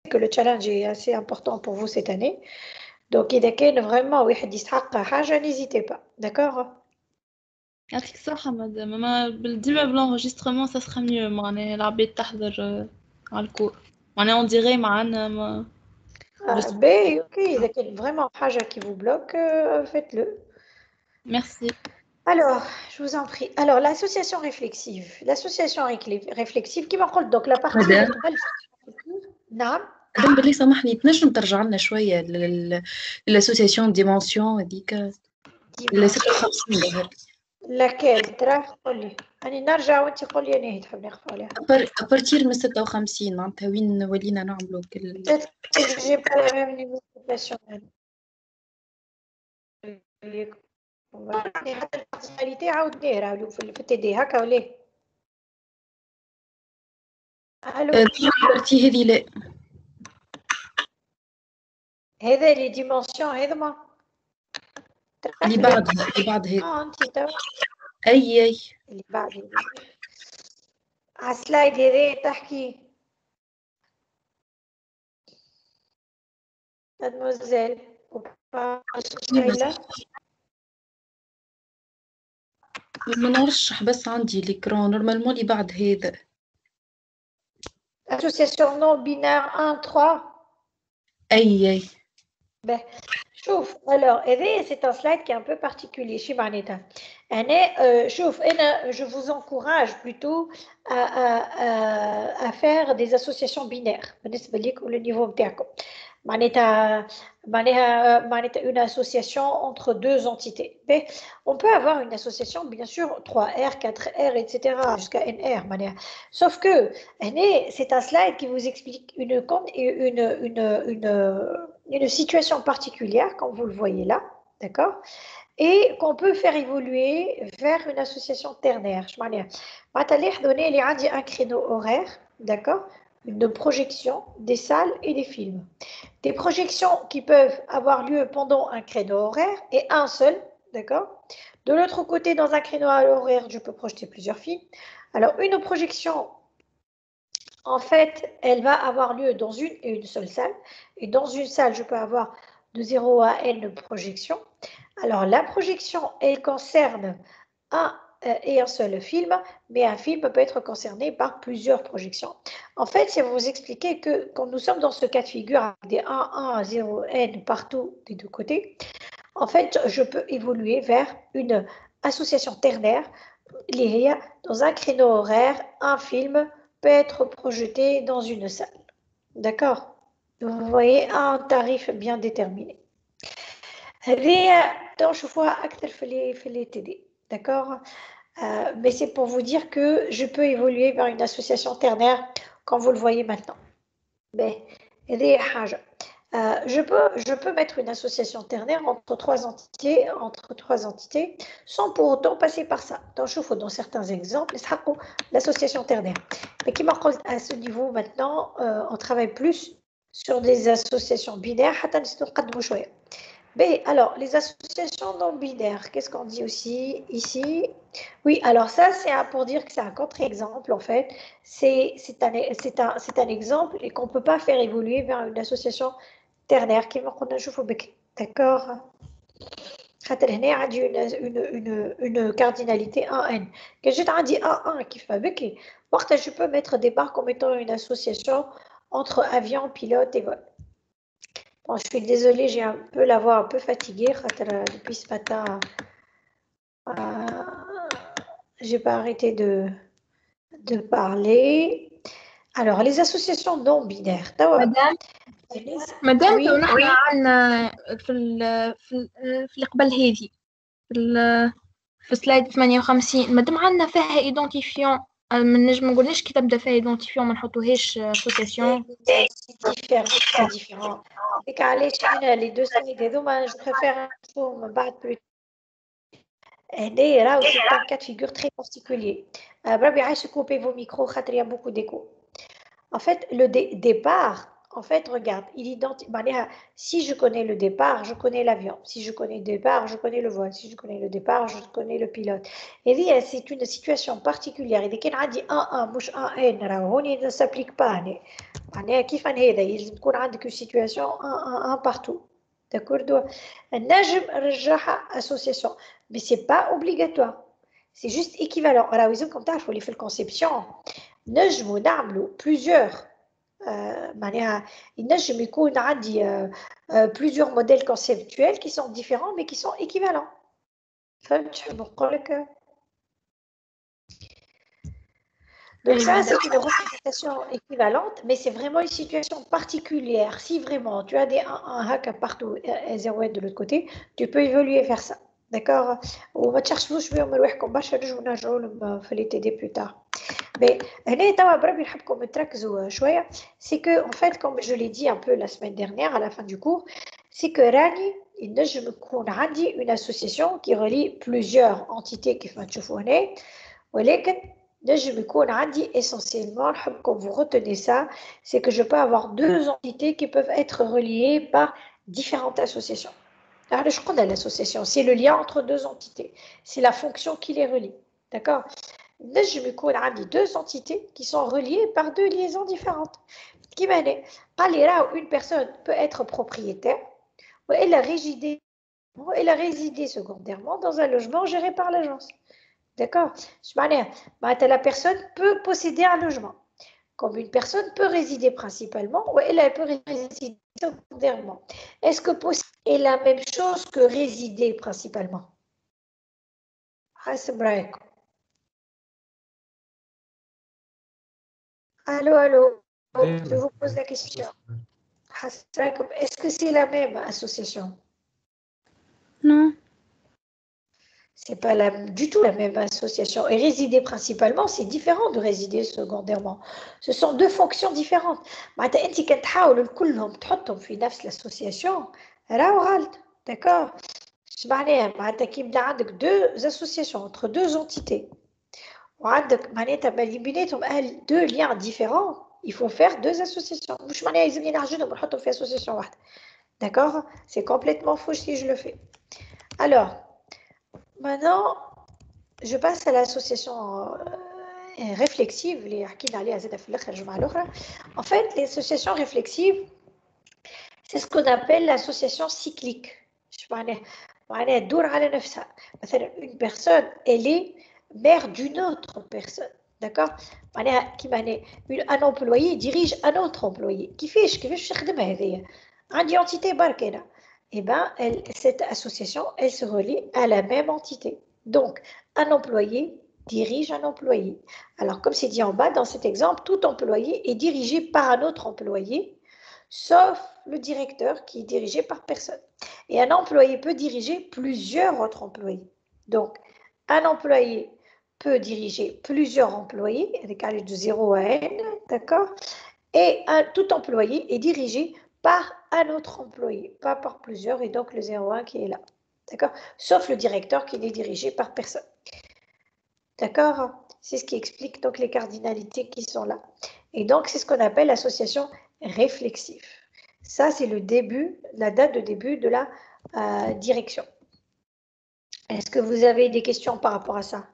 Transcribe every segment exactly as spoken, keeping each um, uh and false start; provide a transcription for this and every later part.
que le challenge est assez important pour vous cette année. Donc, إذا كان vraiment واحد يستحق حاجة, n'hésitez pas. D'accord? يعطيك الصحة مدام. ما ديما بالانغوجيسترمون ça sera mieux معناها العباد تحضر على الكور معناها on dirait معنا ما Ah, ben, ok, إذا كان vraiment حاجة qui vous bloque, euh, faites-le. Merci. Alors, je vous en prie. Alors, l'association réflexive. L'association réflexive qui m'en donc la partie نعم. مدام بالله سامحني تنجم ترجع لنا شوية للأسوسياسيون ديمونسيون هذيك ولا ستة وخمسين ظهر لكن ترى قولي أنا نرجع وأنت قولي أنا هي تحب نخفى عليها أبارتير من ستة وخمسين معناتها وين ولينا نعملوا كل جي با لا ميم نيفو بروفيسيونيل حتى البارسوناليتي عاودناه راه في التي دي هكا ولا الو البارتي هذه لا هذا لي ديمونسيون هذوما اللي بعدها اللي بعد هيك اه انت تو اي اي اللي بعد على السلايد هذا تحكي مادموزيل ما نرشح بس عندي l'écran نورمالمون اللي بعد هذا association non binaire un trois اي اي ben شوف alors هذا c'est un slide qui est un peu particulier شي معناتها أنا شوف أنا je vous encourage plutôt à, à, à, à faire des associations binaires بالنسبة ليك والنيفو نتاعكم معناتها معناتها معناتها une association entre deux entités mais on peut avoir une association bien sûr trois R quatre R et cetera jusqu'à N R معناتها sauf que هنا c'est un slide qui vous explique une une une une une situation particulière comme vous le voyez là d'accord et qu'on peut faire évoluer vers une association ternaire. Je vais donner un créneau horaire, d'accord, de projection des salles et des films. Des projections qui peuvent avoir lieu pendant un créneau horaire et un seul, d'accord. De l'autre côté, dans un créneau horaire, je peux projeter plusieurs films. Alors, une projection, en fait, elle va avoir lieu dans une et une seule salle. Et dans une salle, je peux avoir de zéro à n projections. Alors, la projection, elle concerne un et un seul film, mais un film peut être concerné par plusieurs projections. En fait, c'est vous expliquer que quand nous sommes dans ce cas de figure avec des un, un, zéro, n partout des deux côtés, en fait, je peux évoluer vers une association ternaire liée dans un créneau horaire. Un film peut être projeté dans une salle. D'accord? Vous voyez un tarif bien déterminé. هذه نشوفوها أكثر في les في les T D, d'accord, euh, mais c'est pour vous dire que je peux évoluer vers une association ternaire comme vous le voyez maintenant. Ben, هذه حاجة. Euh, je peux je peux mettre une association ternaire entre trois entités entre trois entités sans pour autant passer par ça. Donc je trouve dans certains exemples l'association ternaire. Mais qui m'en à ce niveau maintenant, euh, on travaille plus sur des associations binaires حتى نقدموا شوية. Ben, alors, les associations non binaires, qu'est-ce qu'on dit aussi ici? Oui, alors ça, c'est pour dire que c'est un contre-exemple, en fait. C'est un, un, un exemple et qu'on ne peut pas faire évoluer vers une association ternaire. D'accord? Il y a une, une, une, une cardinalité un N. Que je t'ai dit un un qui fait avec. Je peux mettre des barres comme étant une association entre avion, pilote et vol. Bon, je suis désolée, j'ai un peu la voix un peu fatiguée. Depuis ce matin, euh, j'ai pas arrêté de, de parler. Alors, les associations non binaires. Madame, Madame, oui, ونحن oui. عندنا في ال في ال في اللي قبل هذه في ال في سلايد ثمانية وخمسين مادام عندنا فيها ايدونتيفيون ما نجم ما نقولناش كي تبدا فيها ايدونتيفيون ما نحطوهاش اسوسياسيون C'est différent, c'est différent. Et car les deux slides هذوما je préfère نشوفهم من بعد plus. هنا راهو c'est un cas de figure très particulier. بربي عايش coupez vos micros خاطر il y a beaucoup d'écho. En fait, le dé départ, en fait, regarde, il identifie. Si je connais le départ, je connais l'avion. Si je connais le départ, je connais le vol. Si je connais le départ, je connais le pilote. Et c'est une situation particulière. Et dès qu'on a dit un un, mouche un n, ça ne s'applique pas. معناها كيف هذا يلزم تكون عندك une situation un, un, un partout. D'accord. النجم نرجعها association mais c'est pas obligatoire. C'est juste équivalent. Alors, ils ont comme ça, il faut les faire conception. نجموا نعملوا plusieurs معناها النجم يكون عندي plusieurs modèles conceptuels qui sont différents mais qui sont équivalents. فهمت شنو نقول لك؟ Donc ça, c'est une représentation équivalente, mais c'est vraiment une situation particulière. Si vraiment tu as des un hack partout et zéro de l'autre côté, tu peux évoluer vers ça. D'accord. وما تشخصوش بهم رواحكم برشا نجموا نرجعوا لهم في لي تي دي بلو تار. Mais هنا توا بربي نحبكم تركزوا شويه. C'est que en fait, comme je l'ai dit un peu la semaine dernière à la fin du cours, c'est que راني النجم يكون عندي une association qui relie plusieurs entités كيف ما تشوفوا هنا ولكن نجم يكون عندي essentiellement نحبكم vous retenez ça, c'est que je peux avoir deux entités qui peuvent être reliées par différentes associations. Alors, je connais l'association, c'est le lien entre deux entités, c'est la fonction qui les relie, d'accord. نجم يكون عندي deux entités qui sont reliées par deux liaisons différentes. كيما هنا قال لي راهو une personne peut être propriétaire وإلا résider وإلا résider secondairement dans un logement géré par l'agence. D'accord. La personne peut posséder un logement. Comme une personne peut résider principalement ou elle peut résider secondairement. Est-ce que posséder est la même chose que résider principalement? Allô, allô. Je vous pose la question. Est-ce que c'est la même association? Non. C'est pas la, du tout la même association. Et résider principalement, c'est différent de résider secondairement. Ce sont deux fonctions différentes. معناتها انت كتحاولوا كلهم تحطهم في نفس l'association راهو غلط. D'accord. اش معناها؟ معناتها كي يبدا عندك deux associations entre deux entités وعندك معناتها ما بيناتهم deux liens différents, il faut faire deux associations. مش معناها يلزمني نعجنهم ونحطهم في association واحده. D'accord. C'est complètement faux si je le fais. Alors, maintenant, je passe à l'association euh, réflexive. En fait, l'association réflexive, c'est ce qu'on appelle l'association cyclique. Une personne, elle est mère d'une autre personne. D'accord. Un employé dirige un autre employé. Qui fait ce que je fais? Une entité barkena. Eh bien, elle, cette association, elle se relie à la même entité. Donc, un employé dirige un employé. Alors, comme c'est dit en bas, dans cet exemple, tout employé est dirigé par un autre employé, sauf le directeur qui est dirigé par personne. Et un employé peut diriger plusieurs autres employés. Donc, un employé peut diriger plusieurs employés, avec un de zéro à n, d'accord? Et un, tout employé est dirigé par un autre employé, pas par plusieurs, et donc le zéro un qui est là. D'accord. Sauf le directeur qui n'est dirigé par personne. D'accord. C'est ce qui explique donc les cardinalités qui sont là. Et donc, c'est ce qu'on appelle l'association réflexive. Ça, c'est le début, la date de début de la euh, direction. Est-ce que vous avez des questions par rapport à ça?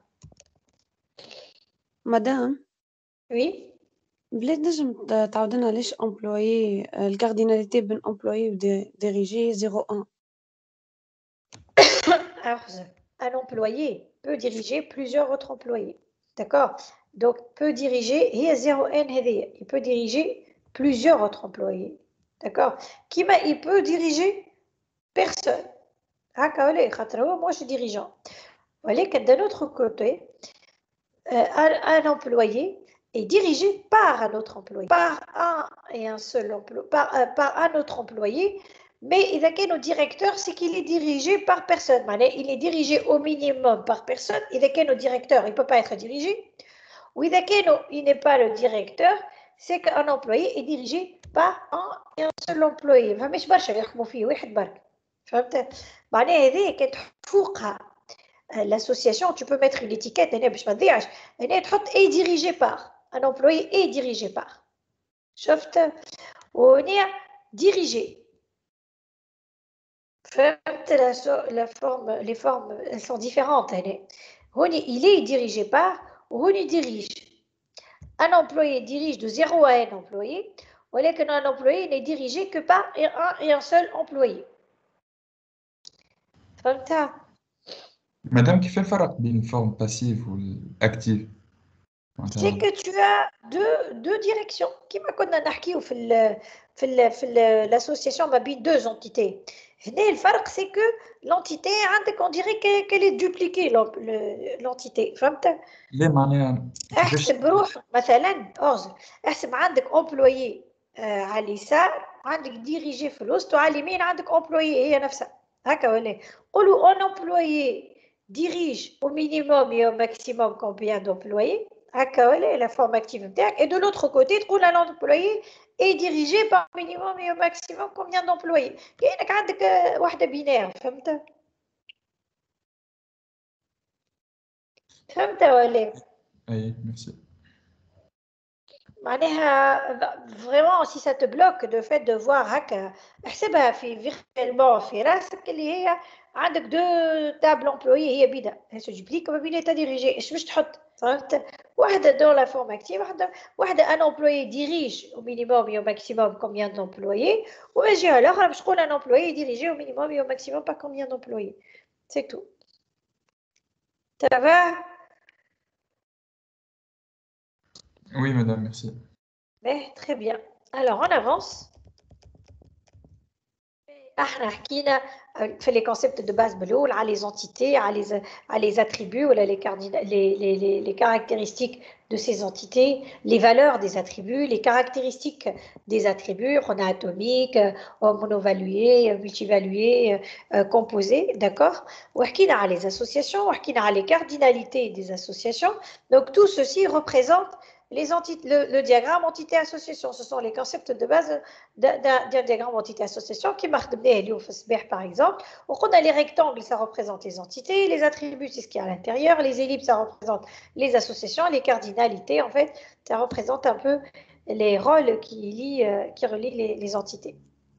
Madame. Oui. بلاد نجم تعاودنا ليش امبلويي الكارديناليتي بين امبلويي وديريجي zéro un. Alors, un employé peut diriger plusieurs autres employés. D'accord. Donc, peut diriger, et zéro n, il peut diriger plusieurs autres employés. D'accord. Qui m'a, il peut diriger personne. Moi, je suis dirigeant. D'un autre côté, un, un employé est dirigé par un autre employé, par un et un seul employé, par, euh, par un autre employé, mais il a qu'un directeur, c'est qu'il est dirigé par personne. Il est dirigé au minimum par personne. Il a qu'un directeur, il ne peut pas être dirigé. Ou il a qu'un, il n'est pas le directeur, c'est qu'un employé est dirigé par un et un seul employé. فمش برشا يخدموا فيه واحد برك. فهمت؟ معناها هذه كي تفوقها l'association, tu peux mettre une étiquette, est dirigé par. Un employé est dirigé par. شفت؟ وهنا dirigé. La, la forme, les formes, elles sont différentes. Il est dirigé par, ou il dirige. Un employé dirige de zéro à un employé, ولكن un employé n'est dirigé que par un et un seul employé. فهمتها؟ مدام كيف الفرق بين الفورم باسيف والأكتيف؟ C'est que tu as deux, deux directions. كما كنا نحكيو في ال في ال في ال- l'association ما بين deux entités. هنا الفرق c'est que l'entité عندك on dirait que- qu'elle est dupliquée l'en- le- l'entité. فهمت؟ ليه معناها كيفاش احسب روح مثلا اغزر احسب عندك امبلويي آه على اليسار عندك ديريجي في الوسط وعلى اليمين عندك امبلويي هي نفسها هكا ولا قولوا اون امبلويي ديريج au minimum et au maximum combien d'employés هكا ولا la forme active نتاعك et de l'autre côté تقول un employé est dirigé par minimum et au maximum combien d'employés كأنك عندك آه، واحدة بينار فهمت فهمت ولا أي ميرسي. معناها vraiment si ça te bloque de fait de voir هكا احسبها في virtuellement في راسك اللي هي عندك دو تابل امبلوي هي بيدا هي تجبليك وما بين تا ديريجي ايش باش تحط فهمت واحده دون لا فورم اكتيف واحده واحده ان امبلوي ديريج au minimum et au maximum combien d'employés والجهه الاخرى باش تقول ان امبلوي ديريجي au minimum et au maximum par combien d'employés c'est tout ça va Oui madame, merci. mais très bien alors on avance احنا حكينا في les concepts de base بالأول على les entités على les على les attributs ولا les cardina- les les les les caractéristiques de ces entités, les valeurs des attributs, les caractéristiques des attributs, on a atomique, monovalué, multivalué, euh, composé, d'accord. وحكينا على les associations, وحكينا على les cardinalités des associations. Donc tout ceci représente les entités, le, le diagramme entité-association, ce sont les concepts de base d'un d'un diagramme entité-association qui marque par exemple. On a les rectangles, ça représente les entités, les attributs, c'est ce qui est à l'intérieur, les ellipses, ça représente les associations, les cardinalités, en fait, ça représente un peu les rôles qui, lient, euh, qui relient les, les entités.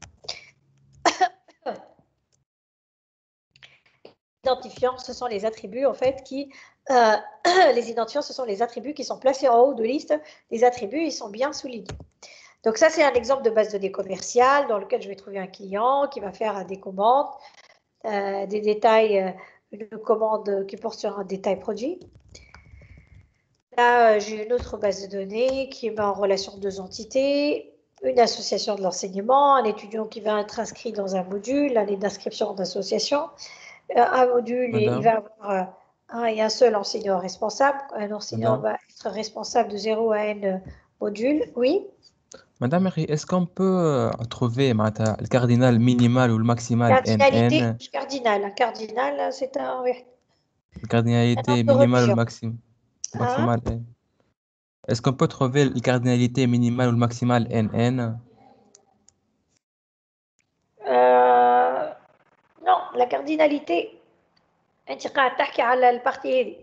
Identifiants, ce sont les attributs, en fait, qui... Euh, les identifiants, ce sont les attributs qui sont placés en haut de liste. Les attributs, ils sont bien soulignés. Donc ça, c'est un exemple de base de données commerciale dans lequel je vais trouver un client qui va faire des commandes, euh, des détails, euh, une commande qui porte sur un détail produit. Là, euh, j'ai une autre base de données qui met en relation deux entités, une association de l'enseignement, un étudiant qui va être inscrit dans un module, l'année d'inscription d'association. Euh, un module, et il va avoir euh, un et un seul enseignant responsable. Un enseignant Madame. va être responsable de zéro à n modules. Oui. Madame, est-ce qu'on peut euh, trouver معناتها, le cardinal minimal ou le maximal Cardinalité, N N? cardinal. Un cardinal, c'est un... Oui. La cardinalité Un minimale ou le religion. maxim- Hein? maximal N? Est-ce qu'on peut trouver la cardinalité minimale ou le maximal N N? Euh, non, la cardinalité, انت قاعد تحكي على البارتي هذه.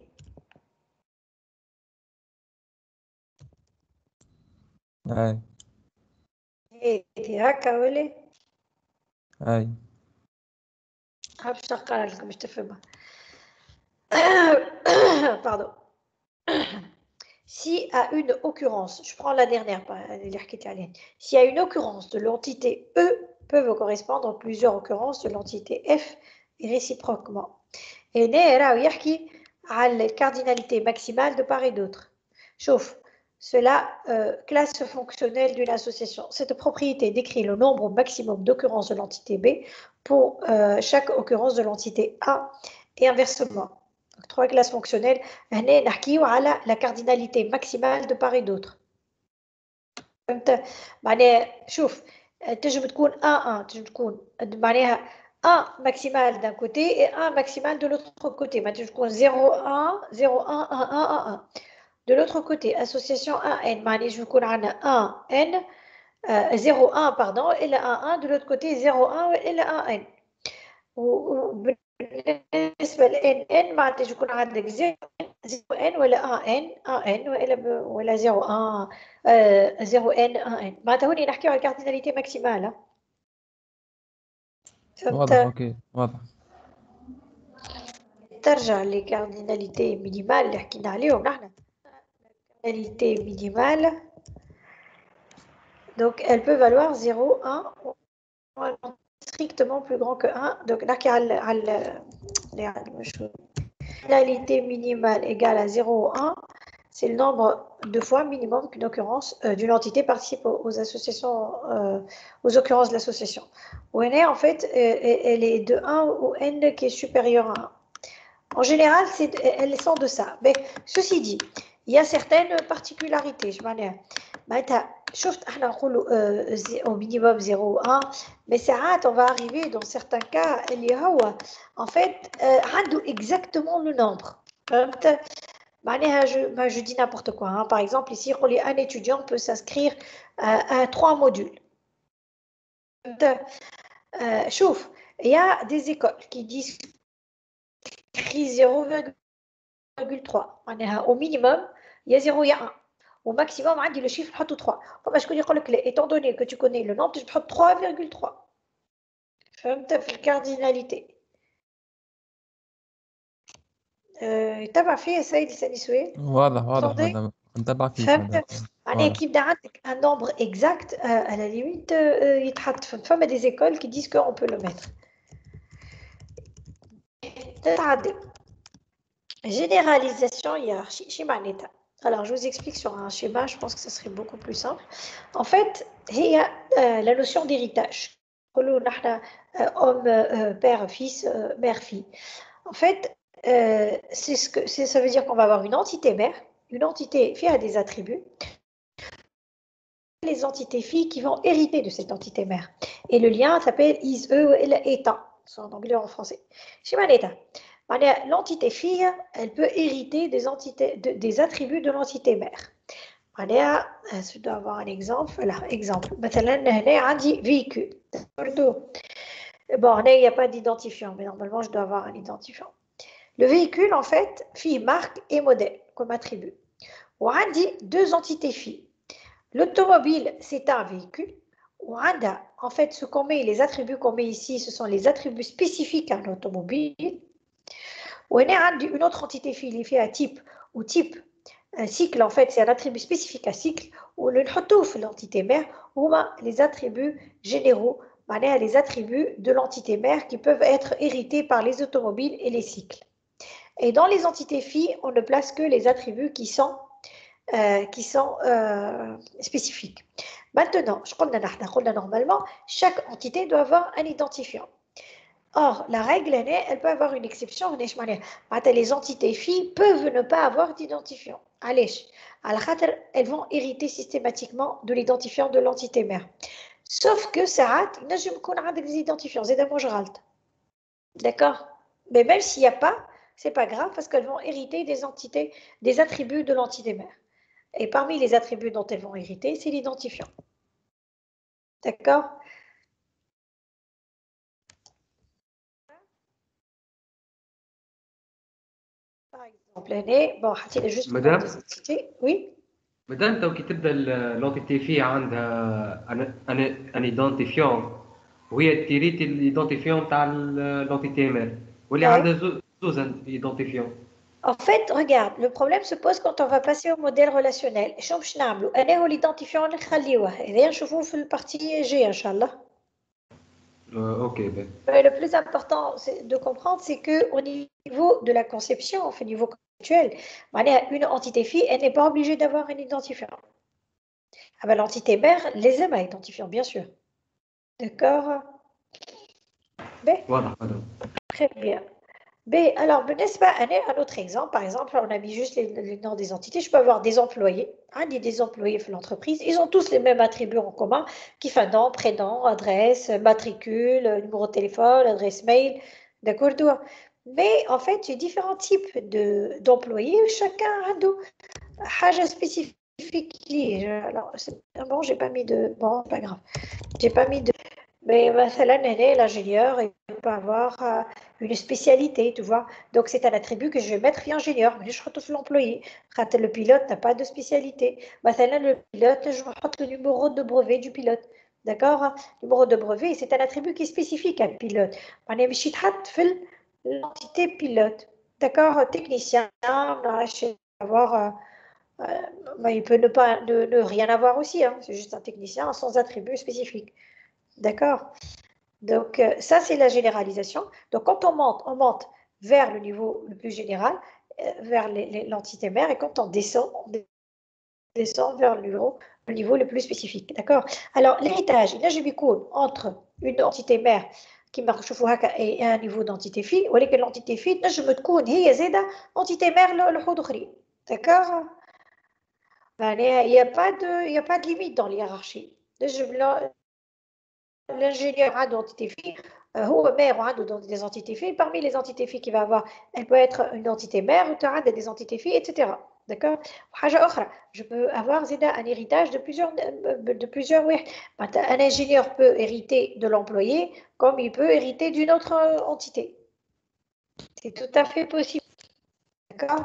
أي هذه هكا ولا؟ أي باش نقرا لكم باش تفهمها. Pardon. Si à une occurrence, je prends la dernière, s'il y a une occurrence de l'entité E peuvent correspondre à plusieurs occurrences de l'entité F et réciproquement. Et là, il y a la cardinalité maximale de part et d'autre. Chauffe. Cela, euh, classe fonctionnelle d'une association. Cette propriété décrit le nombre maximum d'occurrences de l'entité B pour euh, chaque occurrence de l'entité A et inversement. Donc, trois classes fonctionnelles. هنا نحكيو على la cardinalité maximale de part et d'autre. فهمت؟ معناها شوف تنجم تكون un un تنجم تكون معناها un maximal d'un côté et un maximal de l'autre côté. ما تنجم تكون zéro un zéro un un un un un. De l'autre côté, association un n, معناها je يكون عندنا un n euh, zéro un pardon et le un un de l'autre côté zéro un et le un n. بالنسبة ل n معناتها يكون عندك zéro n ولا un n un n ولا ولا zéro un zéro n un n. معناتها هوني نحكيو على الكارديناليتي ماكسيمال. واضح أوكي واضح. ترجع للكارديناليتي مينيمال اللي حكينا عليهم نحن. كارديناليتي مينيمال Donc, elle peut valoir zéro, un, ou strictement plus grand que un. Donc, là, la finalité minimale égale à zéro ou un, c'est le nombre de fois minimum qu'une occurrence euh, d'une entité participe aux, aux associations, euh, aux occurrences de l'association. Où n est, en fait, euh, elle est de un ou n qui est supérieur à un. En général, elles sont de ça. Mais ceci dit, il y a certaines particularités. Je m'en ai. Au minimum zéro ou un, mais ça, on va arriver dans certains cas, en fait, euh, exactement le nombre. Je, je dis n'importe quoi. Hein. Par exemple, ici, un étudiant peut s'inscrire à, à trois modules. Euh, chouf, il y a des écoles qui disent zéro virgule trois. Au minimum, il y a zéro, il y a un. Au maximum, il y a le chiffre trois. Étant donné que tu connais le nombre, tu prends trois virgule trois. فهمت cardinalité. تبع فيه سيدي سالي سؤال واضح واضح مدام نتبع فيك مدام معناها كي يبدا عندك un nombre exact à la limite يتحط فما des écoles qui disent qu'on peut le mettre تتعدل généralisation hiérarchie شي معناتها. Alors je vous explique sur un schéma, je pense que ce serait beaucoup plus simple. En fait il y a la notion d'héritage. Homme, père, fils, mère, fille. En fait, Euh, c'est ce que, c'est, ça veut dire qu'on va avoir une entité mère, une entité fille a des attributs, les entités filles qui vont hériter de cette entité mère. Et le lien s'appelle is, eux, et état, c'est en anglais ou en français. Chez Maneta, l'entité fille, elle peut hériter des, entités, de, des attributs de l'entité mère. Maneta, je dois avoir un exemple. Voilà, exemple. Maintenant, on dit véhicule. Bon, il n'y a pas d'identifiant, mais normalement, je dois avoir un identifiant. Le véhicule, en fait, fille, marque et modèle comme attribut. On a dit deux entités filles. L'automobile, c'est un véhicule. On a, en fait, ce qu'on met, les attributs qu'on met ici, ce sont les attributs spécifiques à l'automobile. On a une autre entité fille, les fait à type ou type. Un cycle, en fait, c'est un attribut spécifique à cycle. Ou le hotouf, l'entité mère, ou les attributs généraux, les attributs de l'entité mère qui peuvent être hérités par les automobiles et les cycles. Et dans les entités filles, on ne place que les attributs qui sont, euh, qui sont euh, spécifiques. Maintenant, je crois normalement, chaque entité doit avoir un identifiant. Or, la règle, elle peut avoir une exception. Les entités filles peuvent ne pas avoir d'identifiant. Allez, elles vont hériter systématiquement de l'identifiant de l'entité mère. Sauf que ça a des identifiants. D'accord? Mais même s'il n'y a pas, c'est pas grave parce qu'elles vont hériter des entités, des attributs de l'entité mère. Et parmi les attributs dont elles vont hériter, c'est l'identifiant. D'accord? Par exemple, l'année, bon, c'est juste Madame? des entités. Oui? Madame, تو كي تبدا l'entité fille عندها un identifiant وهي تيريتي l'identifiant تاع l'entité mère واللي عندها زوز identifiant. En fait, regarde, le problème se pose quand on va passer au modèle relationnel. شوف نعملوا أنا هو l'identifiant نخليوه هذا نشوفوه في البارتي جي إن شاء الله. Euh, ok. Ben. Mais le plus important de comprendre, c'est qu'au niveau de la conception, au niveau conceptuel, une entité fille, elle n'est pas obligée d'avoir un identifiant. Ah ben, l'entité mère les aime à identifiant, bien sûr. D'accord? Ben, voilà, madame. Très bien. Ben, alors, n'est-ce pas un autre exemple? Par exemple, on a mis juste les, les noms des entités. Je peux avoir des employés, hein, des employés de l'entreprise. Ils ont tous les mêmes attributs en commun, qui font nom, prénom, adresse, matricule, numéro de téléphone, adresse mail, d'accord? Mais en fait, j'ai différents types de, d'employés. Chacun a un chose spécifique. Alors, bon, j'ai pas mis de... Bon, pas grave. J'ai pas mis de... Mais l'ingénieur, il peut avoir une spécialité, tu vois. Donc, c'est un attribut que je vais mettre ingénieur, mais je retrouve l'employé. Le pilote n'a pas de spécialité. Le pilote, je vais mettre le numéro de brevet du pilote. D'accord? Le numéro de brevet, c'est un attribut qui est spécifique à un pilote. Je vais l'entité pilote. D'accord? Technicien, avoir bah, il peut ne, pas, ne, ne rien avoir aussi, hein. C'est juste un technicien sans attribut spécifique. D'accord? Donc, euh, ça, c'est la généralisation. Donc, quand on monte, on monte vers le niveau le plus général, euh, vers l'entité mère, et quand on descend, on descend vers le niveau, le niveau le plus spécifique. D'accord? Alors, l'héritage, il y a entre une entité mère qui marche et un niveau d'entité fille, ou que l'entité fille, je me trouve, هي entité mère le D'accord? Il n'y a pas de, il y a pas de limite dans l'hiérarchie. L'ingénieur a d'entité fille, ou mère a des entités filles. Parmi les entités filles qu'il va avoir, elle peut être une entité mère, ou des entités filles, et cetera. D'accord? Je peux avoir un héritage de plusieurs, de plusieurs, oui. Un ingénieur peut hériter de l'employé, comme il peut hériter d'une autre entité. C'est tout à fait possible. D'accord?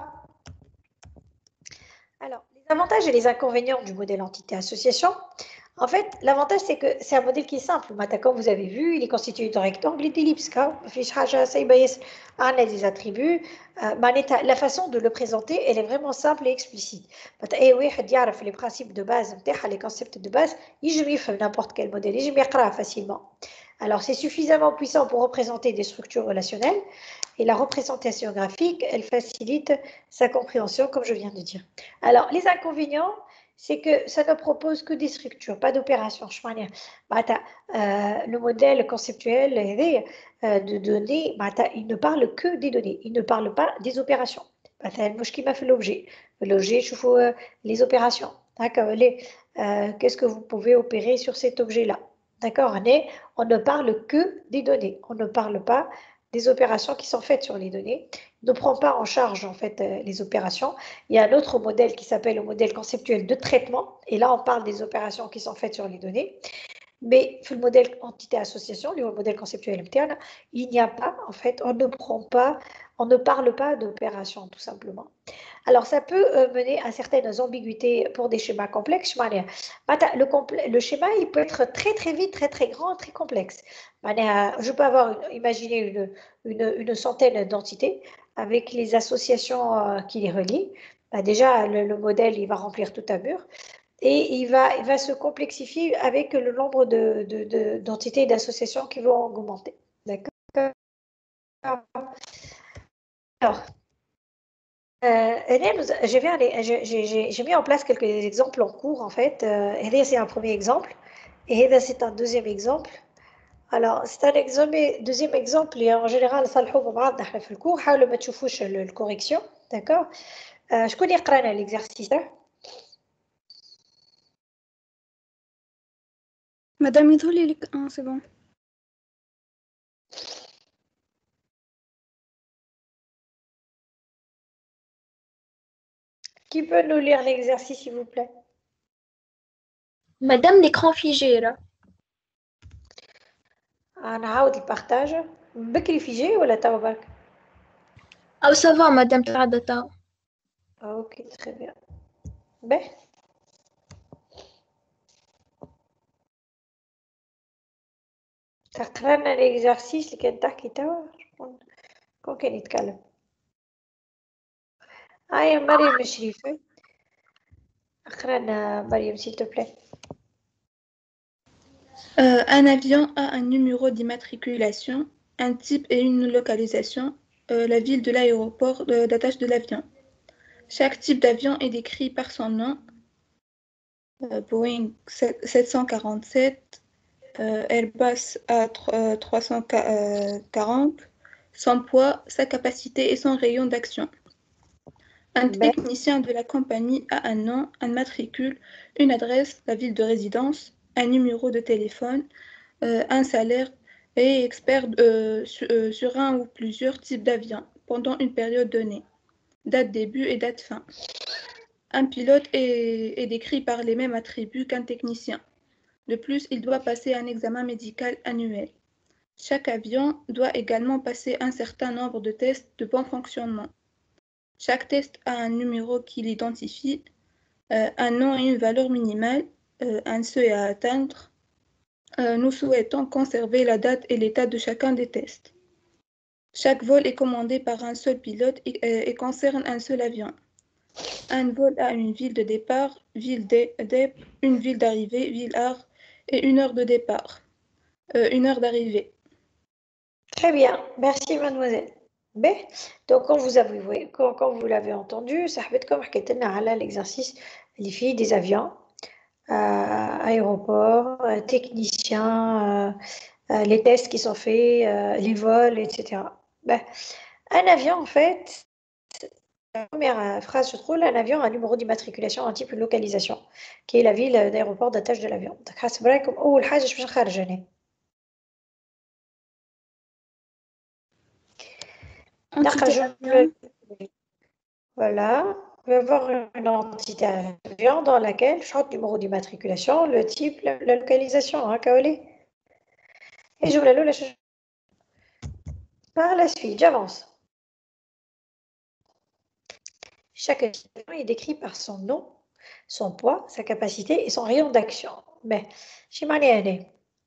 Alors, les avantages et les inconvénients du modèle entité-association. En fait, l'avantage, c'est que c'est un modèle qui est simple. Comme vous avez vu, il est constitué d'un rectangle et d'ellipse. On a des attributs. La façon de le présenter, elle est vraiment simple et explicite. Les principes de base, les concepts de base, il peut n'importe quel modèle. Il peut facilement. Alors, c'est suffisamment puissant pour représenter des structures relationnelles. Et la représentation graphique, elle facilite sa compréhension, comme je viens de dire. Alors, les inconvénients, c'est que ça ne propose que des structures, pas d'opérations. Le modèle conceptuel de données, il ne parle que des données, il ne parle pas des opérations. L'objet, l'objet, je vois les opérations. Qu'est-ce que vous pouvez opérer sur cet objet-là? D'accord? On ne parle que des données, on ne parle pas des opérations qui sont faites sur les données, ne prend pas en charge en fait euh, les opérations. Il y a un autre modèle qui s'appelle le modèle conceptuel de traitement, et là on parle des opérations qui sont faites sur les données. Mais le modèle entité-association, le modèle conceptuel interne, il n'y a pas, en fait, on ne prend pas, on ne parle pas d'opération tout simplement. Alors, ça peut euh, mener à certaines ambiguïtés pour des schémas complexes. Le, compl le schéma, il peut être très très vite, très très grand, très complexe. Je peux avoir, une, imaginer une, une, une centaine d'entités avec les associations euh, qui les relient. Bah, déjà, le, le modèle, il va remplir tout un mur. Et il va, il va se complexifier avec le nombre de, de, de, d'entités et d'associations qui vont augmenter. D'accord? Alors, euh, j'ai mis en place quelques exemples en cours, en fait. Euh, c'est un premier exemple. Et là, c'est un deuxième exemple. Alors, c'est un exemple, deuxième exemple, et en général, ça le fait le cours. حاولوا ما تشوفوش le correction. D'accord? Euh, je connais l'exercice. Madame Idoli, ah, c'est bon. Qui peut nous lire l'exercice, s'il vous plaît? Madame, l'écran figé, là. نعاود البارتاج بكري فيجي ولا توا برك؟ أو ça va, Madame Tradata. Ok, très bien. Ben. تقرانا l'exercice اللي كان تحكي توا كون كان يتكلم. هاي مريم شريفة. اقرانا مريم s'il te plaît. Euh, un avion a un numéro d'immatriculation, un type et une localisation, euh, la ville de l'aéroport euh, d'attache de l'avion. Chaque type d'avion est décrit par son nom, euh, Boeing sept cent quarante-sept, euh, Airbus A trois cent quarante, son poids, sa capacité et son rayon d'action. Un Ben. technicien de la compagnie a un nom, un matricule, une adresse, la ville de résidence, un numéro de téléphone, euh, un salaire et est expert euh, sur, euh, sur un ou plusieurs types d'avions pendant une période donnée, date début et date fin. Un pilote est, est décrit par les mêmes attributs qu'un technicien. De plus, il doit passer un examen médical annuel. Chaque avion doit également passer un certain nombre de tests de bon fonctionnement. Chaque test a un numéro qui l'identifie, euh, un nom et une valeur minimale, euh, un seuil à atteindre. Euh, nous souhaitons conserver la date et l'état de chacun des tests. Chaque vol est commandé par un seul pilote et, et concerne un seul avion. Un vol à une ville de départ, ville d'E- d'Ep, une ville d'arrivée, ville R, et une heure de départ, euh, une heure d'arrivée. Très bien, merci mademoiselle. Ben, donc quand vous avez quand, quand vous l'avez entendu, ça fait comme حكيت لنا على l'exercice اللي فيه des avions, euh, aéroports, euh, techniciens, euh, euh, les tests qui sont faits, euh, les vols, et cetera. Ben, un avion, en fait, la première euh, phrase se trouve, un avion a un numéro d'immatriculation, un type de localisation, qui est la ville euh, d'aéroport d'attache de l'avion. Donc, حسب رايكم أول حاجة باش نخرج هنا. نلقى Entité جملة avion, voilà, on va avoir une entité avion dans laquelle je rentre le numéro d'immatriculation, le type, la, la localisation, hein, Kaoli. Et je voulais le par la suite, j'avance. Chaque avion est décrit par son nom, son poids, sa capacité et son rayon d'action. Mais, chez Maniane,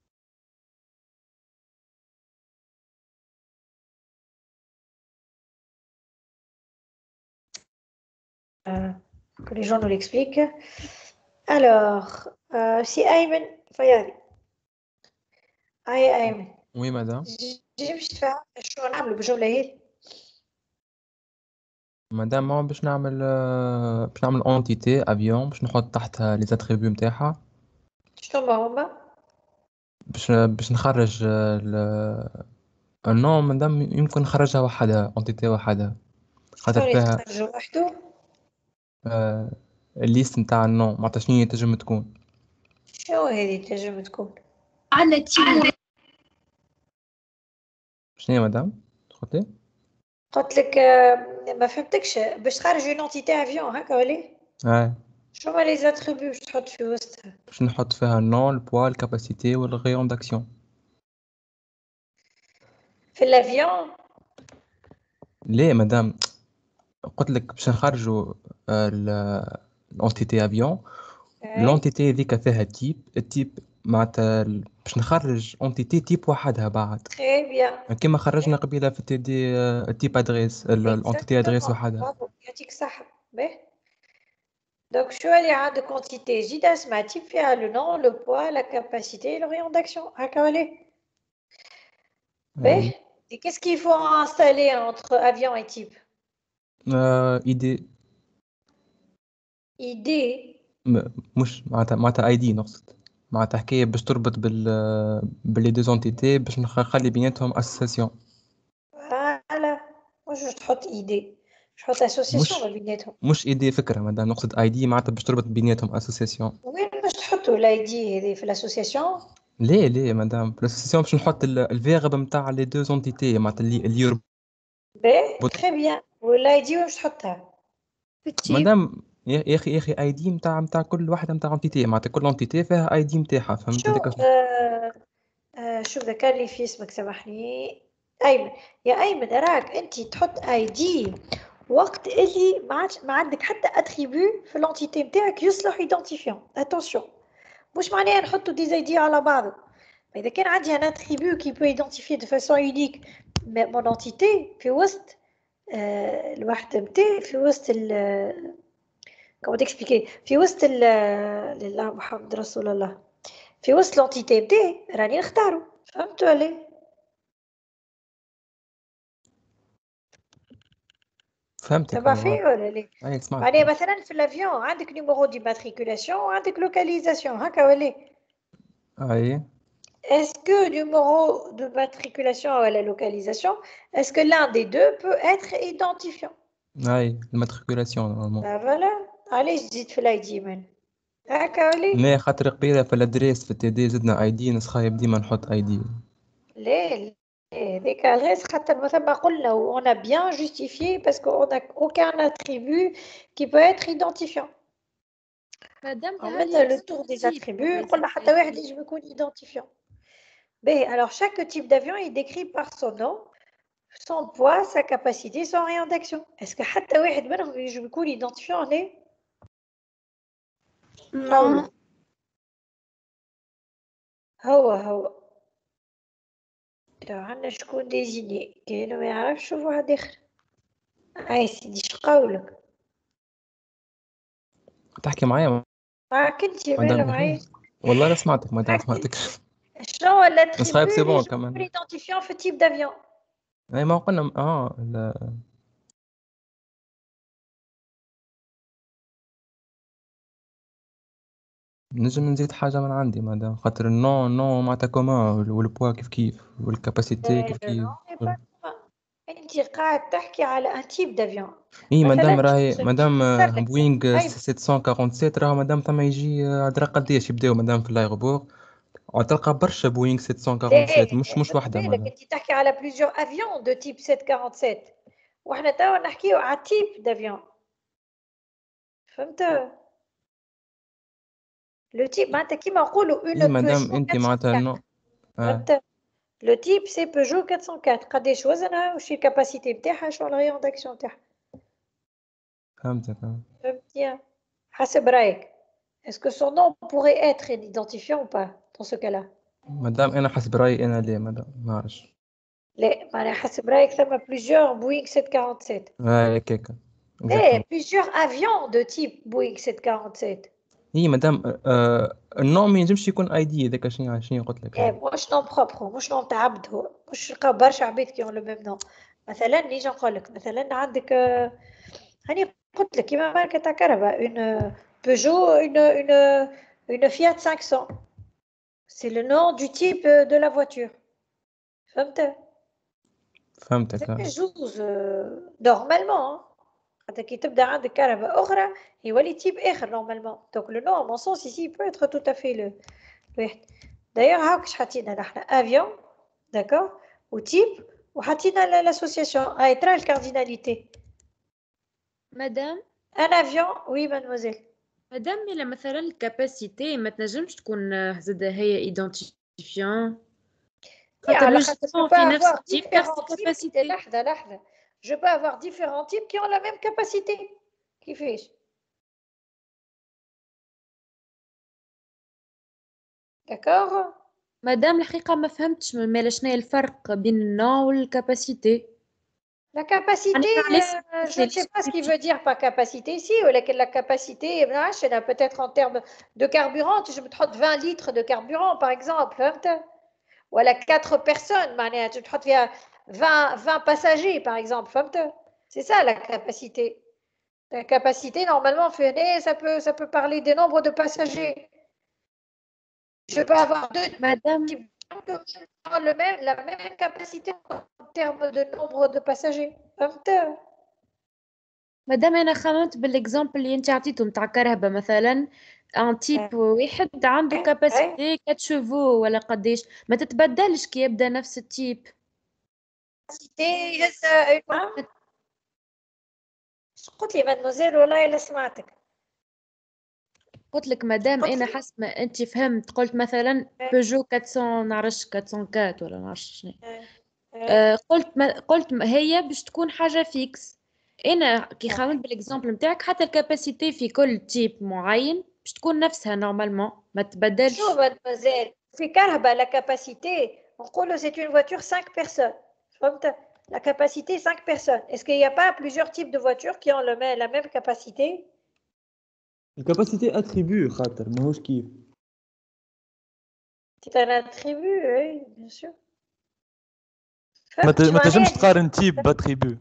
euh, que les gens nous l'expliquent. Alors, euh, si Ayman, Fayali, Aïe Ayman, Oui, madame. j'ai juste fait, je suis en بالجملة هذه. مادام هو باش نعمل آه، باش نعمل اونتيتي افيون باش نحط تحتها لي زاتريبيو نتاعها شنو هما؟ باش باش نخرج آه، ال- النوم مادام يمكن نخرجها وحدها اونتيتي وحدها خاطر شلون فيها يتخرجوا وحده؟ آه، الليست نتاع النوم معناتها شنو هي تنجم تكون. شنو هذه تنجم تكون؟ عندنا تيم شنو هي مادام تقولي؟ قلت لك آه، ما فهمتكش باش تخرج اون انتيتي افيون هكا ولا اه شنو هما لي زاتريبيو باش تحط في وسطها باش نحط فيها النون البوا الكاباسيتي والغيون داكسيون. في الافيون؟ ليه مادام قلت لك باش نخرجوا الانتيتي افيون اي لونتيتي هذيك فيها تيب التيب معناتها ال- باش نخرج اونتيتي تيب وحدها بعد تري بيان كما خرجنا قبيله في التي دي التيب ادريس الانتيتي ادريس اكزاكتومون وحدها. برافو يعطيك الصحة باهي دونك شو اللي عندك انتيتي جديدة اسمها تيب فيها لو نون لو بوا لا كاباسيتي لو ريون داكسيون هكا ولا باهي اي et qu'est-ce qu'il faut installer entre avion et type آه، ايدي idée م- مش معناتها معناتها اي دي نقصد معناتها حكايه باش تربط بال باللي دو زونتيتي باش نخ- نخلي بيناتهم اسوسياسيون. فوالا مش تحط idée باش تحط association ما مش بيناتهم مش ايدي فكره مادام نقصد اي دي معناتها باش تربط بيناتهم اسوسياسيون. وين باش تحطوا الاي دي هذه في الاسوسياسيون ليه ليه مادام في الاسوسياسيون باش نحط الفيرب نتاع لي دو زونتيتي معناتها اللي اللي يربط. باهي تري بيان والاي دي وين باش تحطها في التيم مادام يا يا اخي يا اخي اي دي نتاع نتاع كل واحده نتاع انتيتي معناتها كل انتيتي فيها اي دي نتاعها فهمت شو هذيك شنو. آه آه شوف ذكر لي في اسمك سامحني ايمن يا ايمن راك انت تحط اي دي وقت اللي ما عادش ما عندك حتى اتريبيو في الانتيتي نتاعك يصلح ايدنتيفيون اتونسيون مش معناها نحطوا دي زي دي على بعض اذا كان عندي ان اتريبيو كي بو ايدنتيفي دو فاسون يونيك مون انتيتي في وسط آه الوحده نتاعي في وسط ال comment t'expliquer في وسط ال لله محمد رسول الله في وسط لونتيتي نتاعي راني نختارو فهمتوا علي فهمتك تبع ايوه فيه ولا ليه اي سمعت. معناها مثلا في الافيون عندك نيميرو ديماتريكولاسيون وعندك لوكاليزاسيون هكا ولا اي est-ce que numéro de matriculation ou la localisation est-ce que l'un des deux peut être identifiant اي الماتريكولاسيون نورمالمون. ben voilà علاش جيت في الاي دي من هكا ولا لا خاطر قبيله في الادريس في التي دي زدنا اي دي نسخايب ديما نحط اي دي. ليه هذيك الغاز خاطر مثل ما قلنا on a bien justifié parce qu'on n'a aucun attribut qui peut être identifiant مادام عملنا le tour des attributs قلنا حتى واحد يجب يكون identifiant باهي alors chaque type d'avion est décrit par son nom son poids sa capacité son rayon d'action est-ce que حتى واحد منهم يجب يكون identifiant هنا non, هو هو لو عندنا شكون ديزيني كاين ما يعرفش شوف واحد اخر هاي سيدي شقولك تحكي معايا ما كنتي مدام مالا معي إيهاب؟ والله لا سمعتك مدام سمعتك. شنو بس خايب سي l'attribut بون les كمان. identifiant في type d'avion. اي ما قلنا اه لا. نجم نزيد حاجة من عندي مدام خاطر النو نو معناتها كومان والبوا كيف كيف والكاباسيتي كيف كيف. انت قاعد تحكي على ان تيب دافيون. اي مدام مثلا راهي مدام لك بوينغ هاي سبعمية وأربعة وسبعين راه مدام ثم يجي عاد قداش يبداو مدام في الايغبور وتلقى برشا بوينغ سبعمية وأربعة وسبعين مش مش وحده بالك مدام. انت تحكي على بليزيور افيون دو تيب سبعمية وسبعة وأربعين وحنا توا نحكيو على تيب دافيون. فهمت؟ لو تيب معناتها كيما نقولوا اي اون مدام بيجو انت معناتها أربعمية وأربعة. النو آه. فهمت؟ لو تيب سي بيجو أربعمية وأربعة قداش وزنها وش الكاباسيتي نتاعها شنو الغيون داكسيون نتاعها. فهمتك آه. فهمتي؟ حسب رايك est-ce que son nom pourrait être un identifiant ou pas dans ce cas-là. مدام انا حسب رايي انا ليه مدام ما نعرفش. لا معناها حسب رايك ثم plusieurs Boeing سبعمية وسبعة وسبعين. اه هكاك. لا plusieurs avions de type Boeing سبعمية وسبعة وسبعين. هي مدام آه النوع ما ينجمش يكون اي دي هذاك شنو شنو قلت لك. لا مش نوم بروبر مش نوم تاع عبد هو مش لقى برشا عباد كي لو ميم نوم. مثلا نيجي نقول لك مثلا عندك هاني قلت لك كيما ماركه تاع كهرباء اون بيجو اون اون اون فيات خمسمية. c'est le nom du type de la voiture. فهمت؟ فهمتك آه. يجوز نورمالمون حتى كي تبدا عندك كهرباء اخرى يولي تيب اخر نورمالمون. دونك لو نو مون سونس ici peut être tout à fait le واحد. دايوغ هاك حطينا نحنا افيون داكور وتيب وحطينا لاسوسياسيون هاي ترى الكارديناليتي. مدام ان افيون وي مادموزيل. مدام إلا مثلا الكاباسيتي ما تنجمش تكون آه، زاد هي ايدونتيفيون خاطر على لو خاطر جيستيون je peux في نفس avoir التيب نفس différents types. الكاباسيتي. لحظه لحظه je peux avoir différents types qui ont la même capacité. كيفاش؟ داكور. مدام الحقيقة ما فهمتش مالا شنو هي الفرق بين النوع والكاباسيتي. La capacité, يعني euh, je ne sais pas ce qu'il veut dire par capacité ici, ou la, la capacité, peut-être en termes de carburant, je me trompe vingt litres de carburant par exemple, ou à quatre personnes, je me trompe vingt, vingt passagers par exemple, c'est ça la capacité. La capacité, normalement, ça peut, ça peut parler des nombres de passagers. Je peux avoir deux Madame. Le même, la même capacité en termes de nombre de passagers. فهمت؟ مادام انا خممت بالاكزامبل اللي انت عطيته نتاع كهرباء مثلا ان تيب واحد عنده كاباسيتي أربعة شوفو ولا قديش ما تتبدلش كي يبدا نفس التيب. قلت لي مادموزيل والله الا سمعتك. قلت لك مادام انا حسب ما انت فهمت قلت مثلا بيجو أربعمية نعرفش أربعمية ولا نعرفش شنو آه قلت ما قلت ما هي باش تكون حاجه فيكس. انا كي خممت بالاكزامبل نتاعك حتى الكاباسيتي في كل تيب معين باش تكون نفسها نورمالمون ما تبدلش. شو مادموزيل في كهرباء لا كاباسيتي نقولوا سي اون فواتور خمس personnes. فهمت؟ La capacité cinq personnes. Est-ce qu'il n'y a pas plusieurs types de voitures qui ont le même, la même capacité? La capacité attribue خاطر ماهوش كيف. C'est un attribut, oui, bien sûr. ما تنجمش تقارن تيب باتريبيو.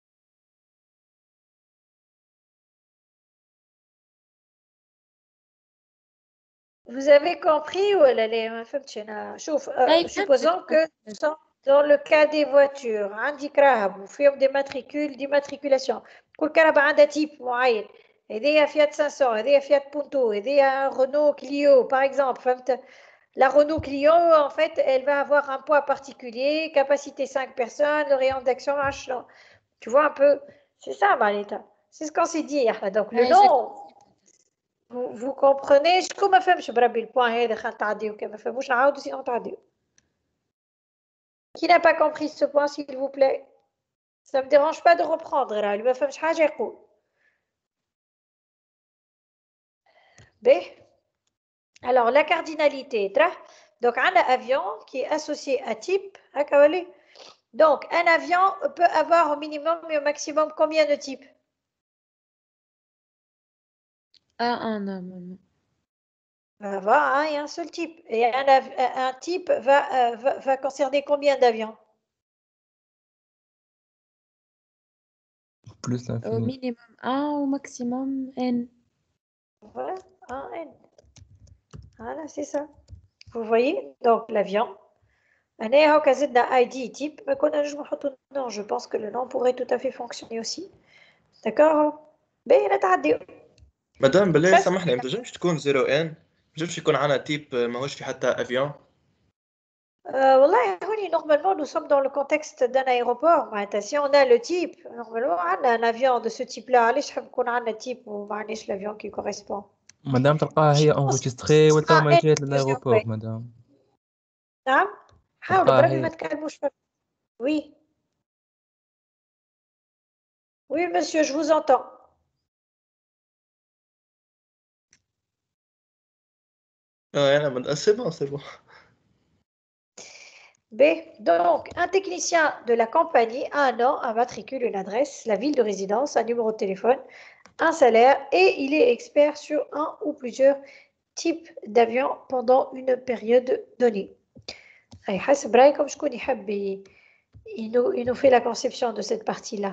Vous avez compris ou elle est supposons que dans le cas des voitures عندك راهب وفيهم des matricules d'immatriculation كل كهرباء عندها تيب معين هذيا فيات خمسمية هذيا فيات بونتو هذيا رونو كليو par exemple فهمت. La Renault Clio, en fait, elle va avoir un poids particulier, capacité cinq personnes, le rayon d'action H. Tu vois un peu, c'est ça, Marita. C'est ce qu'on s'est dit. Donc, le nom, vous, vous comprenez, je ne sais pas si je le point, qui n'a pas compris ce point, s'il vous plaît? Ça ne me dérange pas de reprendre. Là. Il me fait B. Alors, la cardinalité, donc un avion qui est associé à type, donc un avion peut avoir au minimum et au maximum combien de types? Ah, ah, non, non, non. Ça va, hein, il y a un seul type. Et un, av- un type va, euh, va, va concerner combien d'avions? Plus Au l'infini. minimum un, au maximum n. Voilà, un N. Voilà, c'est ça. Vous voyez? Donc, l'avion. أنا هاكا زدنا I D type ما كنا نجم نحطو non, je pense que le nom pourrait tout à fait fonctionner aussi. D'accord? باهي نتعديو. مدام بالله بس سامحني ما تنجمش تكون زيرو ان ما تنجمش يكون عنا تيب ماهوش في حتى افيون Euh, والله هوني normalement nous sommes dans le contexte d'un aéroport معناتها si on a le type normalement عندنا un avion de ce type là علاش حاب يكون عندنا type وما عندناش l'avion qui correspond. مادام تلقاها هي Je pense que انغوجيستري ce ولا sera ما N جات plus للايروبور ouais. مادام نعم حاولوا تلقاها بربي ما هي تكلموش فرق. Oui. Oui monsieur je vous entends. اه انا من سي بون سي بون B. Donc, un technicien de la compagnie a un nom, un matricule, une adresse, la ville de résidence, un numéro de téléphone, un salaire et il est expert sur un ou plusieurs types d'avions pendant une période donnée. أي حسب رأيكم شكون يحب ي- il nous, il nous fait la conception de cette partie-là.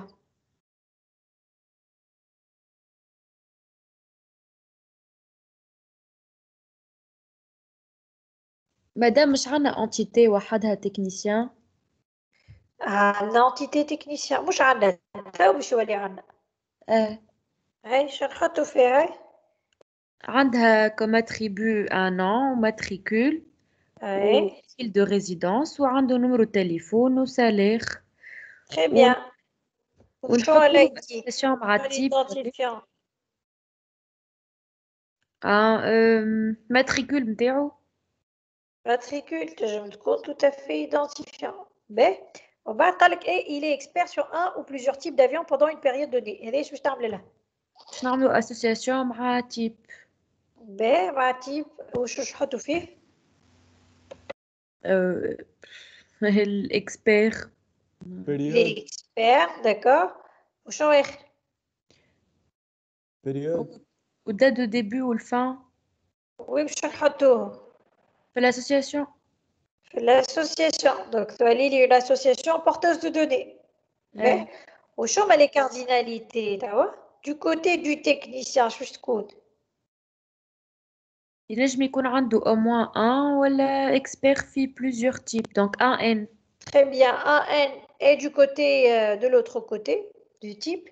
مادام مش عندنا انتيتي وحدها تكنيسيان. عندنا entité technicien مش عندنا تو باش يولي عندنا. اه هاي شو نحطوا فيها هاي؟ عندها comme attribut un nom, matricule, هاي ou ville de résidence, وعنده numéro de téléphone و salaire. très ون- bien. وشو ونحطوا له على association مع التيب. l'identifiant اه euh, matricule نتاعو. matricule تنجم تكون tout à fait identifiant. باهي وبعد قال لك ايه il est expert sur un ou plusieurs types d'avions pendant une période donnée. هذا ايش باش تعمل لها؟ باش نعملوا association مع تيب. باهي مع تيب وشو باش نحطوا فيه؟ euh, الاكسبير. بيريود l'expert d'accord وشو اخر؟ بيريود والدate de début والفin وين باش نحطوه؟ في l'association. في l'association donc تولي لي une association porteuse de données. باهي اه وشو هما les cardinalités توا؟ du côté du technicien شو باش تكون؟ ينجم يكون عنده au moins un ولا expert في plusieurs types donc un N. Très bien, un N est du côté euh, de l'autre côté du type.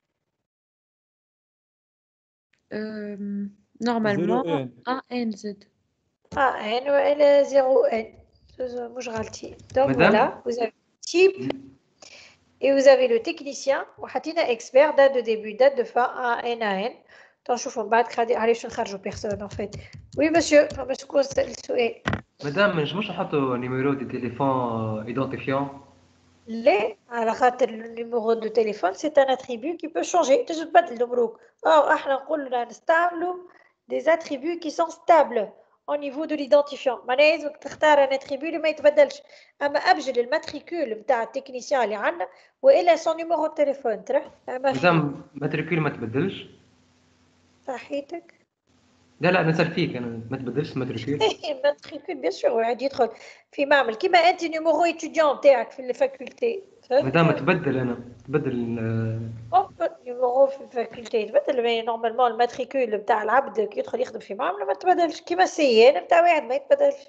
Euh, زيرو normalement ان un N Z. un N ou elle est zéro N. Moi, je ralentis. Donc Madame voilà, vous avez le type et vous avez le technicien. وحطينا expert, date de début, date de fin, un N, un N. Attends, شوفوا من بعد خلي علاش نخرجوا personne en fait. Oui monsieur, مسكوا السؤال. مدام ما نجموش نحطوا نيميرو دي تليفون ايدونتيفيون. ليه على خاطر النيميرو دو تليفون سي ان اتريبيو كي بو شونجي تنجم تبدل نمروك اور احنا نقولوا نستعملوا des attributs qui sont stables au niveau de l'identifiant معناها لازمك تختار ان اتريبيو اللي ما يتبدلش اما ابجل الماتريكول نتاع التكنيسيان اللي عندنا والا سون نيميرو تليفون ترى ما في مدام ماتريكول ما تبدلش. صحيتك لا لا نسال فيك انا ما تبدلش الماتريكول. الماتريكول بيان سور واحد يدخل في معمل كيما انت نيميرو اتيديون تاعك في الفاكولتي مدام تبدل انا تبدل نيميرو في الفاكولتي يتبدل مي نورمالمون الماتريكول نتاع العبد كي يدخل يخدم في معمل ما تبدلش كيما السيان نتاع واحد ما يتبدلش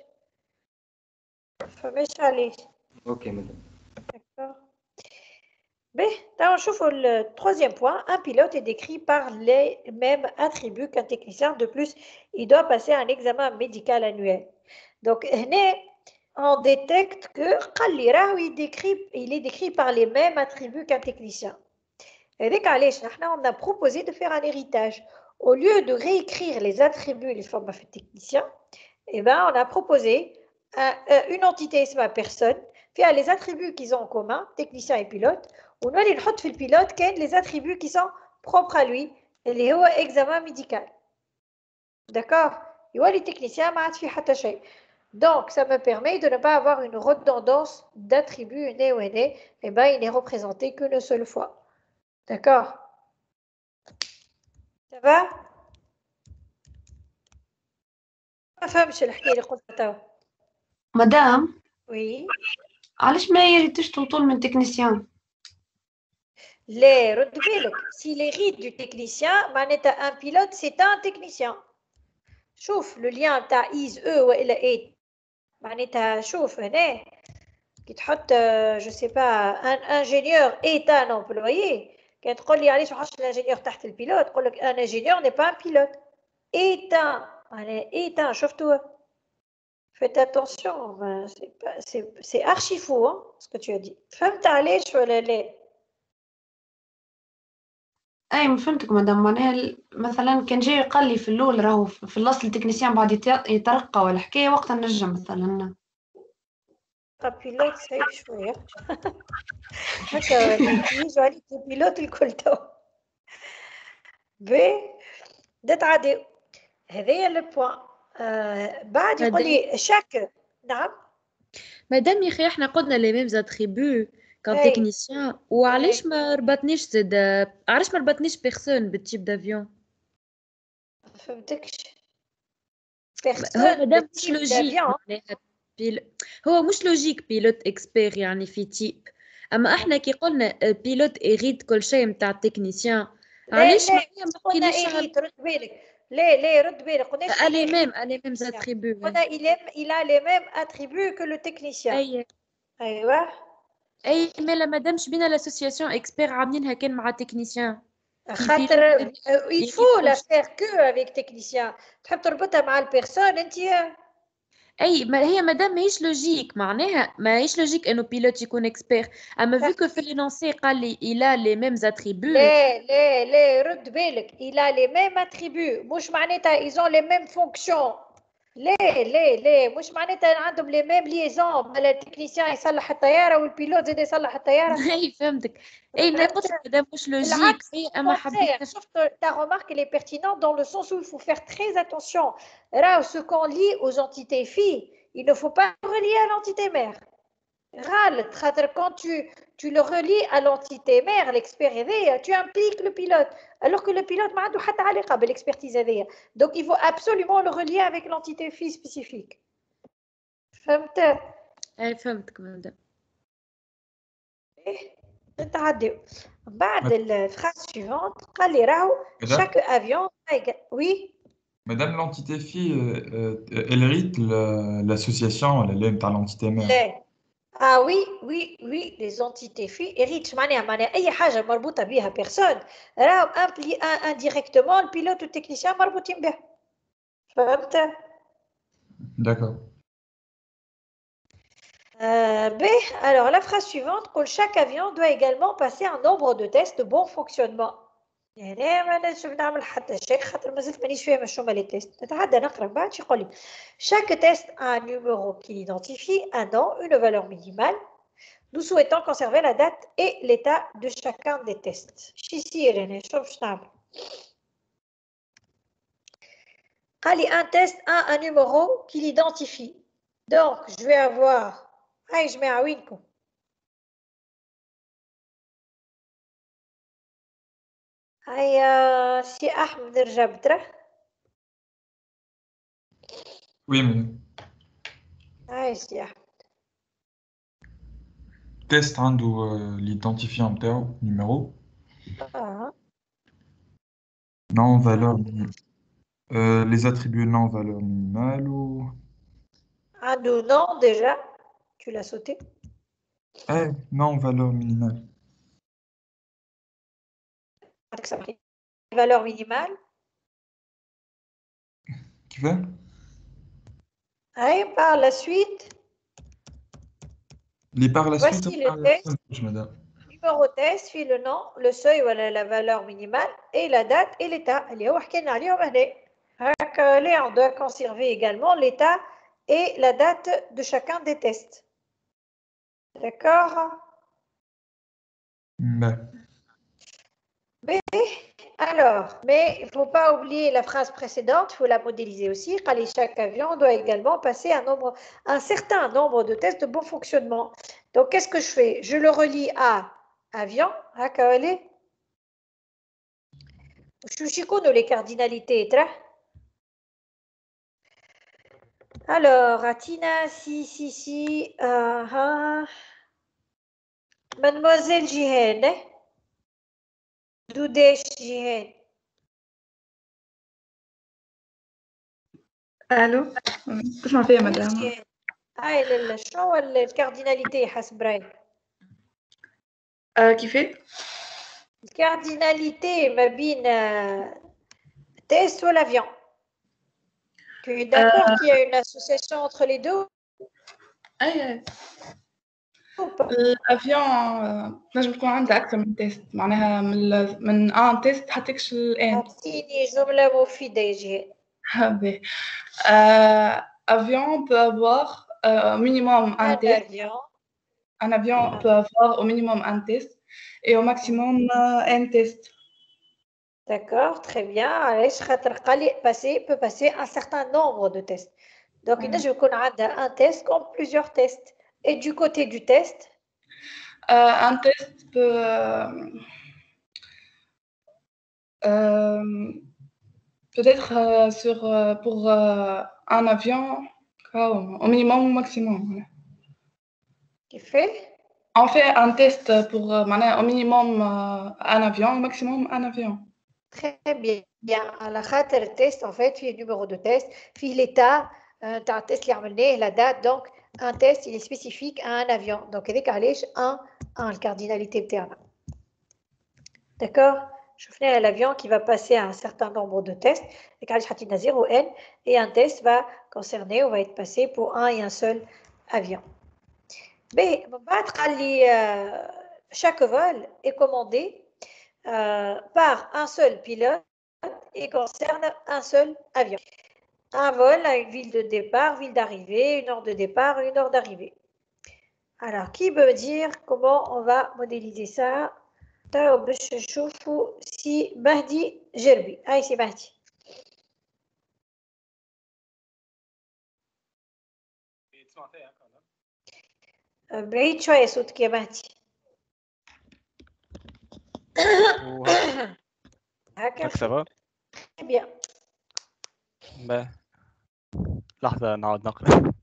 فماش عليه. اوكي مدام. Mais, on chauffe le troisième point. Un pilote est décrit par les mêmes attributs qu'un technicien. De plus, il doit passer un examen médical annuel. Donc, on détecte que il, décrit, il est décrit par les mêmes attributs qu'un technicien. Et dès on a proposé de faire un héritage. Au lieu de réécrire les attributs les formes de technicien, eh ben, on a proposé un, une entité, c'est ma personne, faire les attributs qu'ils ont en commun, technicien et pilote. ونولي نحط في البيلوت كان les attributs qui sont propres à lui اللي هو examen médical. D'accord? يولي technicien ما عاد في حتى شيء. Donc ça me permet de ne pas avoir une redondance d'attributs né ou né. Et ben il n'est représenté qu'une seule fois. D'accord? Ça va? ما فهمش الحكاية اللي قلتها توا. مدام وي علاش ما يريدش طول من تكنيسيان؟ لا رد بالك si l'hérite du technicien معناتها un pilote c'est un technicien. شوف لو ليان تاع is e والا ايت معناتها شوف هنا كي تحط جو سي با ان انجينيور ايت ان امبلويي كي تقول لي علاش ما حطش الانجينيور تحت البيلوت تقول لك ان انجينيور ني با ان بيلوت ايت ان معناها ايت ان شفتوه. Faites attention, c'est pas c'est c'est archi fou hein, ce que tu as dit. فهمت علاش ولا لا؟ اي ما فهمتك مدام. معناها مثلا كان جاي قال لي في الاول راهو في الاصل التكنيسيان بعد يترقى ولا حكايه وقتها نجم مثلا بيلوت صعيب شويه هكا يجوا عليك البيلوت الكل تو بي نتعدي هذايا لو بوان. آه بعد يقول لي شاك نعم مادام يا اخي احنا قلنا لي ميم اتريبيو كان أي. تكنيسيان وعلاش ما ربطنيش زاد علاش ما ربطنيش بيرسون بالتيب دافيون؟ ما فهمتكش. هو بيرسون مادام مش بالتيب لوجيك دافيون معناها بيل... هو مش لوجيك بيلوت اكسبير يعني في تيب، اما احنا كي قلنا بيلوت ايريد كل شيء نتاع التكنيسيان لا علاش لا ما هي ما قلنا تحكيليش على إيريت رد بالك لا لا رد بالك قلناش الي إيريت ميم الي ميم اتريبيو قلنا il aime il a les mêmes attributs que le technicien. اي ايوه اي مي لا مادامش بينا لاسوسياسيون اكسبير عاملينها كان مع تكنيسيان خاطر il faut la faire que avec technicien. تحب تربطها مع البيرسون انت اي ما هي مادام ماهيش لوجيك معناها ماهيش لوجيك انه بيلوت يكون اكسبير، اما فيو كو في لينونسي قال لي الى لي ميم اتريبيو لا لا لا رد بالك il a les mêmes attributs مش معناتها ils ont les mêmes fonctions. لا لا لا مش معناتها عندهم لي ميم ليزون بلا التكنيسيان يصلح الطياره والبيلوت زاد يصلح الطياره. اي فهمتك. اي ما قلت لك مادام مش لوجيك في اما حبيت شفت ta remarque elle est pertinente dans le sens où il faut faire très attention. Là ce qu'on lit aux entités filles il ne faut pas relier à l'entité mère. غلط خاطر quand tu tu le relis à l'entité mère l'expert هذايا tu impliques le pilote alors que le pilote ما عنده حتى علاقه بالاكسبرتيز هذايا. Donc il faut absolument le relier avec l'entité fille spécifique. فهمت؟ اي فهمتك مادام. نتعداو بعد الفراس suivante قال لي راهو chaque avion oui. Madame l'entité fille, euh, elle hérite l'association, elle est dans l'entité mère. لا. Ah oui, oui, oui, les entités filles héritent معناها معناها أي حاجة مربوطة بها personne راهو indirectement le pilote ou le technicien مربوطين بها. فهمت؟ D'accord. Euh, B. Alors la phrase suivante, que chaque avion doit également passer un nombre de tests de bon fonctionnement. يعني ما نجم نعمل حتى شيء خاطر مازلت مانيش فاهمة شنو هما لي تيست. نتعدى نقرا من بعد شي يقول لي chaque test a un numéro qui identifie un nom, une valeur minimale. Nous souhaitons conserver la date et l'état de chacun des tests. شي يصير يعني شوف باش نعمل. قال لي un test a un numéro qui l'identifie. Donc je vais avoir هاي جماعة وينكم؟ هيا سي أحمد الرجبترة. Oui, madame. هاي سي أحمد. Test عنده l'identifiant نتاعو numéro. آه. Non valeur euh, les attributs non valeur minimale ou عنده non déjà. Tu l'as sauté. Eh, non valeur minimale. Valeur minimale. Qui fait? Et par la suite. Les par la voici suite. le test. Madame. Numéro test في le nom, le seuil ولا la valeur minimale et la date et l'état. اللي هو حكينا عليهم هنا. هكا là on doit conserver également l'état et la date de chacun des tests. D'accord? Ben. Mais, alors, mais il ne faut pas oublier la phrase précédente, il faut la modéliser aussi. Chaque avion doit également passer un, nombre, un certain nombre de tests de bon fonctionnement. Donc, qu'est-ce que je fais? Je le relie à avion, à Kaolé. Je suis les cardinalités. Alors, Atina, si, si, si. Uh -huh. Mademoiselle Jihen. Doudesh Jihen. الو باش ما فيها مدام Jihen. هاي شنو الكارديناليتي حسب رايك؟ آه كيفاه الكارديناليتي ما بين test ou l'avion. Tu es d'accord qu'il y a une association entre les deux? اي الافيون نجم تكون عندها اكثر من تيست معناها من من ان تيست حتى كش الان اعطيني جمله مفيده يا جهاد. باهي avion peut avoir euh, au minimum un, un test. Avion. Un avion ah. peut avoir au minimum un test et au maximum euh, un test. D'accord, très bien. علاش خاطر قال لي passer peut passer un certain nombre de tests. Donc il mm. يكون عندها un test comme plusieurs tests. Et du côté du test euh, un test peut euh, euh, peut-être euh, sur euh, pour euh, un avion au minimum au maximum. Qui fait? On fait un test pour euh, au minimum euh, un avion, au maximum un avion. Très bien. Bien. على خاطر التيست en fait فيه numéro de test, فيه l'état تاع التيست اللي عملناه, la date. Donc un test il est spécifique à un avion. Donc هذيك علاش un un الكارديناليتي بتاعنا. D'accord? شفنا l'avion qui va passer à un certain nombre de tests. Et علاش حطينا zéro n et un test va concerner ou va être passé pour un et un seul avion. Mais من بعد قال لي chaque vol est commandé Euh, par un seul pilote et concerne un seul avion. Un vol a une ville de départ, ville d'arrivée, une heure de départ, une heure d'arrivée. Alors, qui peut me dire comment on va modéliser ça? Si Mahdi Gerbi. Ah, c'est Mahdi. بعيد شوية صوتك يا مهدي. هكا سافا بيان. لحظة نعاود نقرأ.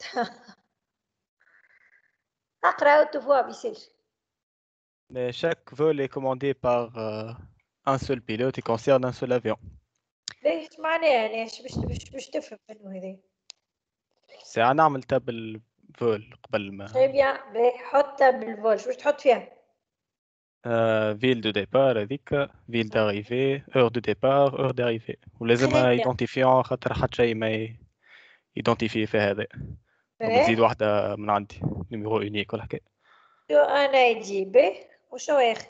اقرأ وتفوا بيسير. Mais chaque vol est commandé par euh, un seul pilote et concerne un seul avion. ليش معناها ليش باش باش باش تفهم منو هذا؟ سي نعمل تاب الفول قبل ما. Très bien. باهي حط تاب الفول، شو باش تحط فيها؟ Euh, ville de départ هذيك ville d'arrivée heure de départ heure d'arrivée ولازمها ايدونتيفيون خاطر حتى شيء ما يدونتيفي في هذا نزيد واحدة من عندي نيميرو يونيك ولا حكاية انا يجي به وشو اخر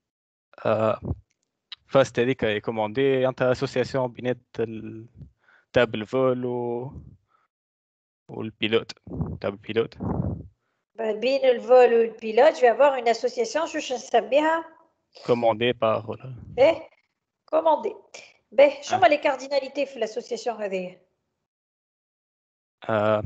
فاست هذيك اي كوموندي انت اسوسياسيون بينات تاب الفول و والبيلوت تاب البيلوت بين الفول والبيلوت je vais avoir une association شو نسميها commandé par ولا ايه commandé باهي شو هما لي كارديناليتي في الاسوسياسيون هذه euh,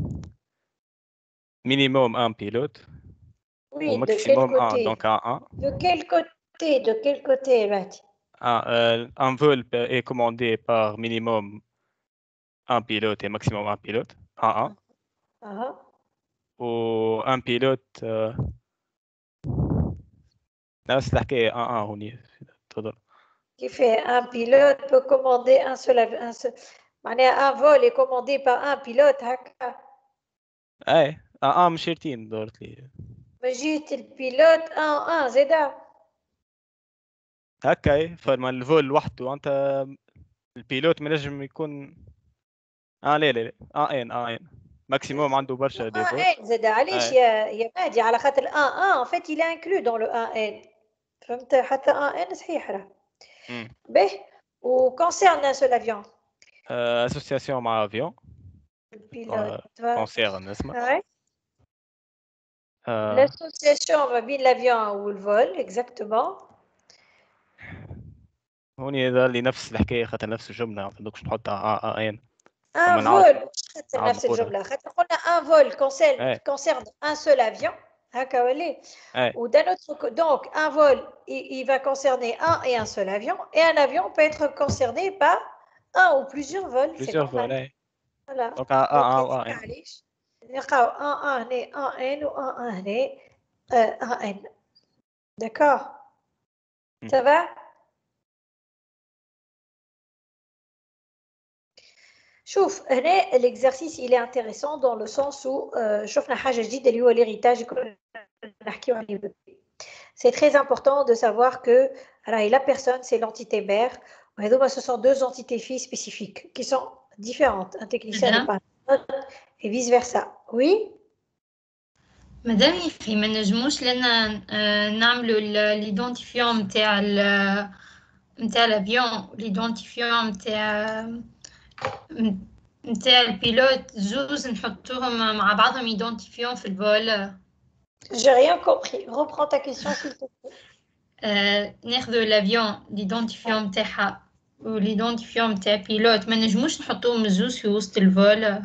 minimum un pilote oui, au maximum de quel côté? un donc un un de quel côté de quel côté Mati ah, euh, un vol est commandé par minimum un pilote et maximum un pilote un un uh-huh. ou un pilote نفس الحكاية un un هوني تفضل qui fait un pilote peut commander un seul un seul معناها un vol est commandé par un pilote هكا اي اه مش شرطين دورت لي ما جيت البيلوت ان ان زيدا هكا فما الفول وحده انت البيلوت ما نجم يكون اه لا لا لا اه ان اه ان ماكسيموم عنده برشا دي فول اه ان زيدا علاش يا يا مهدي على خاطر ان ان ان فيت il est inclus dans le ان ان فهمت حتى ان ان صحيح راه به و concerne un seul avion association مع avion البيلوت concerne اسمها l'association ما بين l'avion ou le vol exactement هوني هذا اللي نفس الحكايه خاطر نفس الجمله ما عندكش نحط ا ان ان فول خاطر نفس الجمله خاطر قلنا ان فول concerne concerne un seul avion هكا ولا ou d'un autre donc un vol il, il va concerner un et un seul avion et un avion peut être concerné par un ou plusieurs vols plusieurs vols Voilà. دونك ا ا و ا ان معليش نلقاو ان ان هنا ان ان و ان ان هنا ان ان داكور ça va شوف هنا l'exercice il est intéressant dans le sens où euh, شفنا حاجة جديدة اللي هو l'héritage كنا نحكيو عليه بكري. C'est très important de savoir que alors, la personne c'est l'entité mère وهذوما ce sont deux entités filles spécifiques qui sont différentes. Un technicien n'est pas et vice versa. Oui. مادام يخي ما نجموش لنا نعملوا ليدونتيفيون نتاع نتاع الافيون ليدونتيفيون نتاع نتاع البيلوت زوز نحطوهم مع بعضهم يدونتيفيون في الفول. J'ai rien compris. Reprends ta question s'il te plaît. ناخذوا الافيون ليدونتيفيون نتاعها وليدونتيفيون نتاع البيلوت ما نجموش نحطوهم زوز في وسط الفول.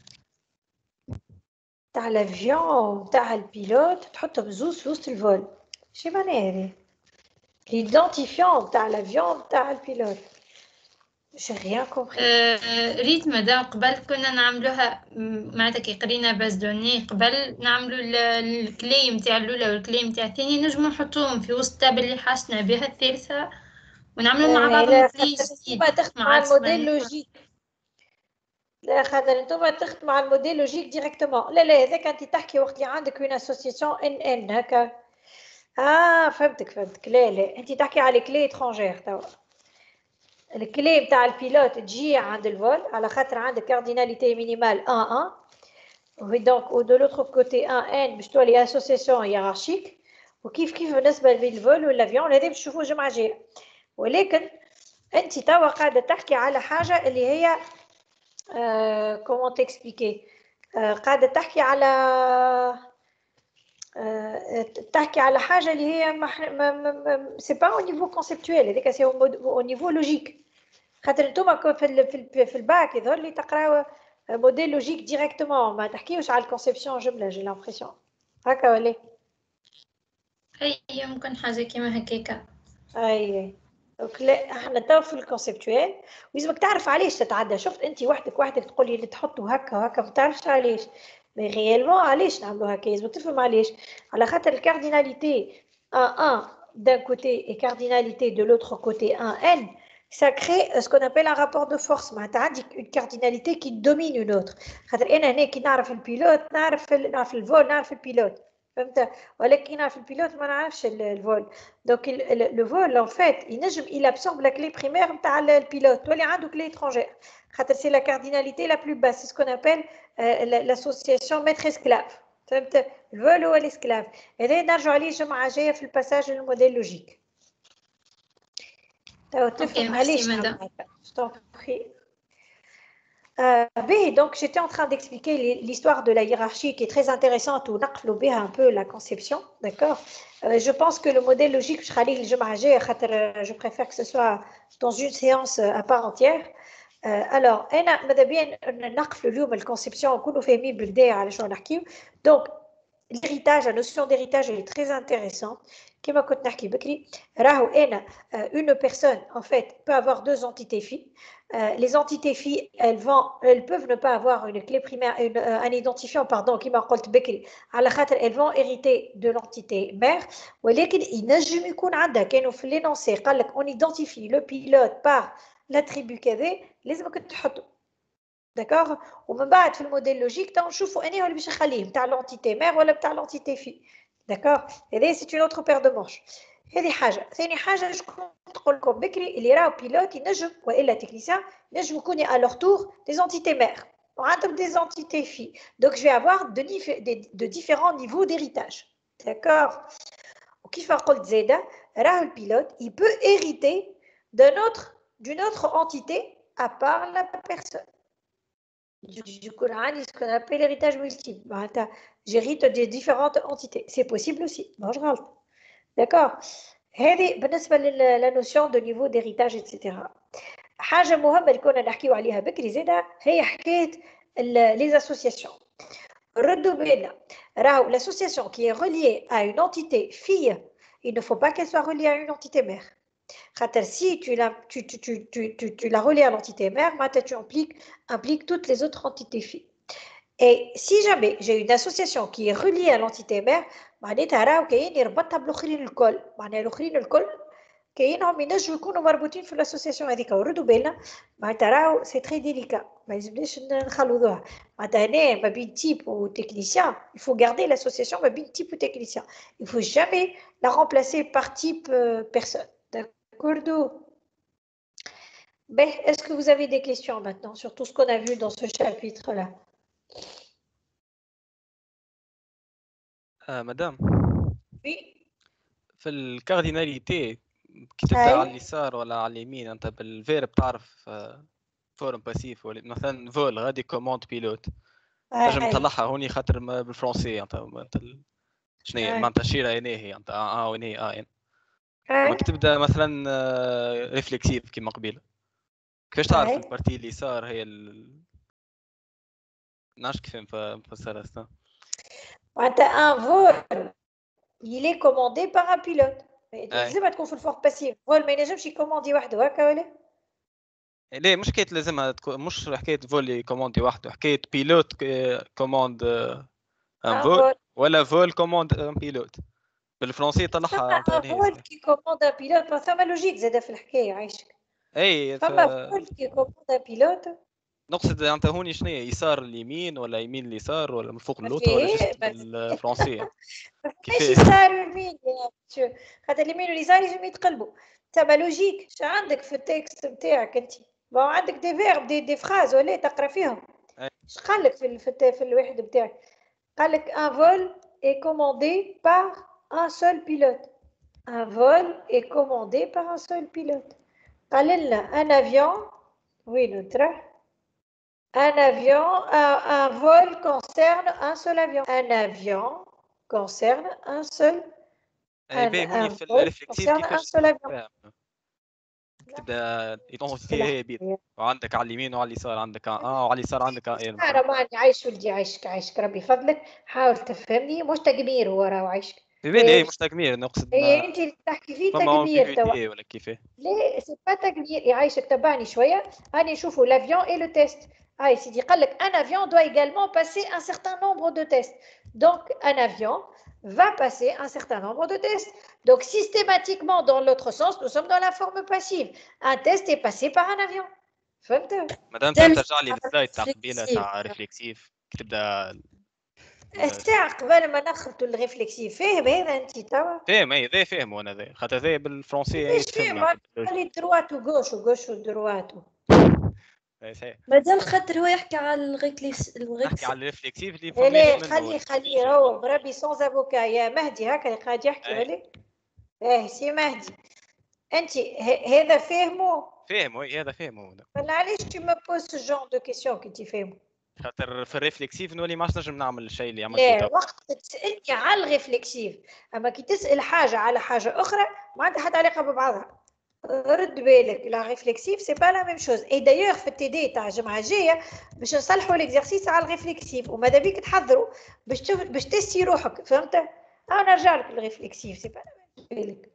تاع الافيون تاع البيلوت تحطهم زوز في وسط الفول شي معناها هذه ليدونتيفيون تاع الافيون تاع البيلوت j'ai rien compris. ريت مدام قبل كنا نعملوها معناتها كي قرينا باز دوني قبل نعملوا الكلي نتاع الاولى والكلي نتاع الثاني نجمو نحطوهم في وسط التاب اللي حاسنا بها الثالثه ونعملوا مع بعضهم كلي جديد مع الموديل لوجيك. لا خاطر انتوما تخدموا على الموديل لوجيك ديريكتومون. لا لا هذاك انت تحكي وقت اللي عندك اون اسوسياسيون ان ان هكا. اه فهمتك فهمتك. لا لا انت تحكي على كلي اترونجير توا. الكلي نتاع البيلوت تجي عند الفول على خاطر عندك كارديناليتي مينيمال واحد واحد و دونك و دو لوتر كوتي واحد ان باش تولي اسوسياسيون هيرارشيك وكيف كيف بالنسبه للفول والافيون هذا باش تشوفوه الجمعه الجايه. ولكن انت توا قاعده تحكي على حاجه اللي هي Euh, comment t'expliquer euh, قاعدة تحكي على euh, تحكي على حاجة اللي هي ما c'est pas au niveau conceptuel هذيك c'est au niveau logique خاطر انتوما في ال في ال في الباك يظهر لي تقراو موديل لوجيك ديريكتومون ما تحكيوش على الكونسيبسيون جملة جي لامبرسيون هكا ولا اي يمكن حاجة كيما هكاكا. اي دونك لا احنا تو في الكونسيبتوال ولازمك تعرف علاش تتعدى. شفت انت وحدك وحدك تقولي اللي تحطوا هكا وهكا ما تعرفش علاش مي ريالمون علاش نعملوا هكا. لازم تفهم علاش على خاطر الكارديناليتي واحد واحد d'un côté et cardinalité de l'autre côté un n ça crée ce qu'on appelle un rapport de force. معناتها عندك une cardinalité qui domine une autre. خاطر انا هنا كي نعرف البيلوت نعرف نعرف الفول نعرف البيلوت فهمت ولكن في البيلوت ما نعرفش الفول. دونك لو فول ان فيت ينجم il absorbe la clé primaire نتاع البيلوت تولي عنده clé étrangère خاطر سي لا cardinalité la plus basse. c'est ce qu'on appelle l'association maître esclave. فهمت الفول هو الاسكلاف. هذا نرجع عليه الجمعه الجايه في الباساج الموديل لوجيك. تو تفهم علاش نعمل هكا. Euh, ben, donc, j'étais en train d'expliquer l'histoire de la hiérarchie qui est très intéressante ou naqlou un peu la conception, d'accord. Euh, je pense que le modèle logique, je préfère que ce soit dans une séance à part entière. Euh, alors, la conception, donc, l'héritage, la notion d'héritage est très intéressante. Comme je l'ai dit, une personne, en fait, peut avoir deux entités filles. Euh, les entités filles, elles, vont, elles peuvent ne pas avoir une clé primaire, une, euh, un identifiant, pardon, qui m'a dit Bekri. Elles vont hériter de l'entité mère. Mais on identifie le pilote par l'attribut K V, les d'accord. ومن بعد في الموديل لوجيك نشوفوا انهي اللي باش نخليه تاع l'entité mère ولا تاع l'entité fille. d'accord. هذه c'est une autre paire de manches. هذه حاجه. ثاني حاجه شكون تقول لكم بكري اللي راهو بيلوت ينجم والا تكنيسيان ينجم يكون à leur tour des entités mères وعندهم des entités filles. donc je vais avoir de, de, de différents niveaux d'héritage. d'accord. وكيف قلت زاده راهو البيلوت il peut hériter d'un autre d'une autre entité à part la personne. Du coup, ce qu'on appelle l'héritage multiple. J'hérite des différentes entités. C'est possible aussi. Non, je râle. D'accord. بالنسبة la notion de niveau d'héritage, et cetera. حاجة مهمة اللي كنا نحكيو عليها بكري زادة هي حكاية les associations. ردوا بالنا راهو l'association qui est reliée à une entité fille, il ne faut pas qu'elle soit reliée à une entité mère. خاطر si tu la, tu, tu, tu, tu, tu, tu la relies à l'entité mère, maintenant tu impliques, impliques toutes les autres entités filles. Et si jamais j'ai une association qui est reliée à l'entité mère, معناتها راهو كاين يربطها بالاخرين الكل، معناها الاخرين الكل كاينهم ينجموا يكونوا مربوطين في الاسوسياسيون هذيك، وردوا بالنا معناتها راهو سي تري ديليكا، ما يلزمناش نخلوها معناتها هنا ما بين تيب وتكنيسيان، il faut garder l'association ما بين تيب وتكنيسيان، il faut jamais la remplacer par type euh, personne. D'accord. Ben, est-ce que vous avez des questions maintenant sur tout ce qu'on a vu dans ce chapitre-là? آه مدام Oui. في الكارديناليتي كي تبدا على اليسار ولا على اليمين انت بالفيرب تعرف فورم باسيف ولا مثلا فول غادي كوموند بيلوت تنجم تطلعها هوني خاطر بالفرنسي انت شنو هي معناتها شيره هنا هي انت اه وين هي اه يعني ما كي تبدا مثلا ريفلكسيف كيما قبيله كيفاش تعرف البارتي اليسار هي ال... نعرفش كيف نفسرها استا معناتها ان فول il est commandé par un pilote. لازم تكون في الفور باسيف، فول ما ينجمش يكوموندي وحده هكا ولا؟ ليه مش حكايه لازمها تكون، مش حكايه فول كوموندي وحده، حكايه بيلوت كوموند ان فول ولا فول كوموند ان بيلوت بالفرنسي طلعها ان فول كي كوموند ان بيلوت، ما ثم لوجيك زاده في الحكايه عايشك. اي فما فول كي كوموند ان بيلوت، نقصد انت هوني شنو هي يسار اليمين ولا يمين اليسار ولا من فوق اللوطه ولا جست بالفرنسيه كيفاش يسار ويمين يا خاطر اليمين واليسار يجم يتقلبوا تما لوجيك. شو عندك في التكست نتاعك انت؟ ما عندك دي فيرب دي, دي فراز ولا تقرا فيهم؟ اش قال لك في في, في الواحد بتاعك؟ قال لك ان فول est commandé par un seul pilote. Un vol est commandé par un seul pilote. قال لنا un avion وين ترى؟ Un avion, un, un vol concerne un seul avion. Un avion concerne un seul. Un, un vol concerne un seul avion. تبدا ايدونتيتي هي بيت وعندك على اليمين وعلى اليسار عندك اه وعلى اليسار عندك اه انا ماني عايش ولدي عايشك عايشك ربي فضلك حاول تفهمني. مش تقمير هو راهو عايشك بين ايه مش تقمير نقصد هي انت اللي تحكي فيه تقمير توا ولا كيفاه؟ لا سي با تقمير يعيشك. تبعني شويه هاني نشوفوا لافيون اي لو تيست. هاي سيدي قال لك un avion doit également passer un certain nombre de tests. Donc un avion va passer un certain nombre de tests. Donc systématiquement dans l'autre sens, nous sommes dans la forme passive. Un test est passé par un avion. فهمت؟ مادام ترجع لي للسلايد تاع قبيله تاع ريفلكسيف كتبدا الساعه قبل ما نخلطوا الريفلكسيف فاهم هذا انت توا؟ فاهم اي ذا فاهم وانا ذا خاطر ذا بالفرنسيه يتفهم. خلي دروات وغوش وغوش ودروات. مادام خاطر هو يحكي على الريفلكس يحكي على الريفلكسيف اللي فهمني خلي خلي هو بربي سونز افوكا يا مهدي هكا قاعد يحكي ولا اه سي مهدي انت هذا فهمه فهمه اي هذا فهمه ولا علاش tu me poses ce genre de question كي تفهمه؟ خاطر في الريفلكسيف نولي ما نجم نعمل الشيء اللي عملته. لا وقت تسالني على الريفلكسيف، اما كي تسال حاجه على حاجه اخرى ما عندها حتى علاقه ببعضها. رد بالك لا ريفلكسيف سي با لا ميم شوز. اي دايوغ في التي دي تاع الجمعه الجايه باش نصلحوا ليكزارسيس على الريفلكسيف وماذا بيك تحضروا باش تف... باش تستي روحك. فهمت؟ انا نرجع لك الريفلكسيف سي با لا ميم بالك.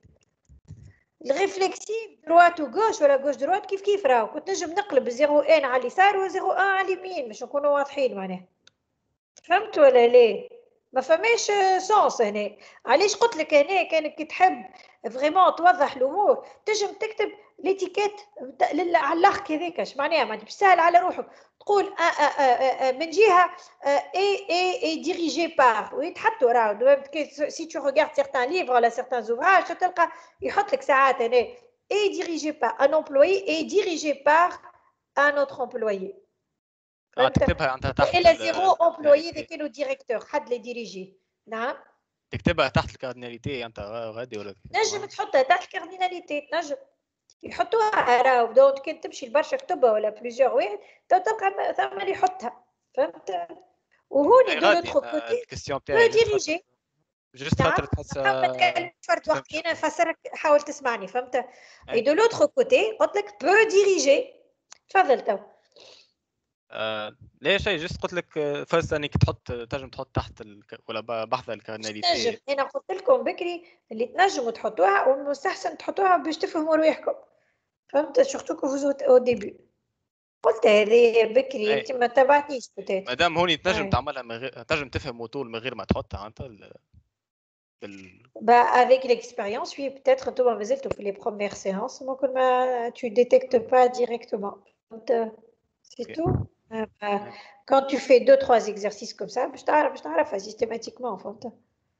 الريفلكسيف دروات وغوش ولا غوش دروات كيف كيف راهو. كنت نجم نقلب زيرو ان على اليسار وزيرو ان على اليمين باش نكونوا واضحين معناها. فهمت ولا ليه؟ ما فماش سونس هنا. علاش قلت لك هنا كانك كي تحب فريمون توضح الامور تنجم تكتب ليتيكيت على الاخ هذاك. اش معناها؟ ما تسهل على روحك تقول آآ آآ من جهه اي اي اي ديريجي بار ويتحطوا راهو. سي تو ريغارد سيغتان ليفر ولا سيغتان زوفراج تلقى يحط لك ساعات هنا اي ديريجي بار ان امبلويي اي ديريجي بار ان اوتر امبلويي. اه تكتبها انت تحت الى زيرو امبلويي ذاك كانوا ديريكتور حد لي ديريجي. نعم تكتبها تحت الكارديناليتي انت غادي ولا نجم تحطها تحت الكارديناليتي. نجم يحطوها راهو دونك كي تمشي لبرشا كتبها ولا بليزيور واحد تلقى ثم اللي يحطها. فهمت؟ وهوني دو لوتر كوتي بو ديريجي جست خاطر تحس ما تكلمش فرد وقت انا نفسرك حاول تسمعني. فهمت؟ اي دو لوتر كوتي قلت لك بو ديريجي. تفضل تو. آه، لا شيء جست قلت لك آه، فرصة انك تحط تنجم تحط تحت ال... ولا ب- بحث تنجم الكارناليتي. انا قلت لكم بكري اللي تنجموا تحطوها والمستحسن تحطوها باش تفهموا رواحكم فهمت سورتو كو فوز او ديبي قلت هذه بكري اي انت ما تبعتنيش بتات مادام هوني تنجم اي تعملها من غير تنجم تفهم طول من غير ما تحطها انت ال... بال... bah avec l'expérience oui peut-être toi مازلتو في les premières séances ممكن ما tu détectes pas directement فهمت c'est اوكي. tout Ah, bah, آه. quand tu fais deux trois exercices comme ça باش تعرف باش تعرفها systématiquement فهمت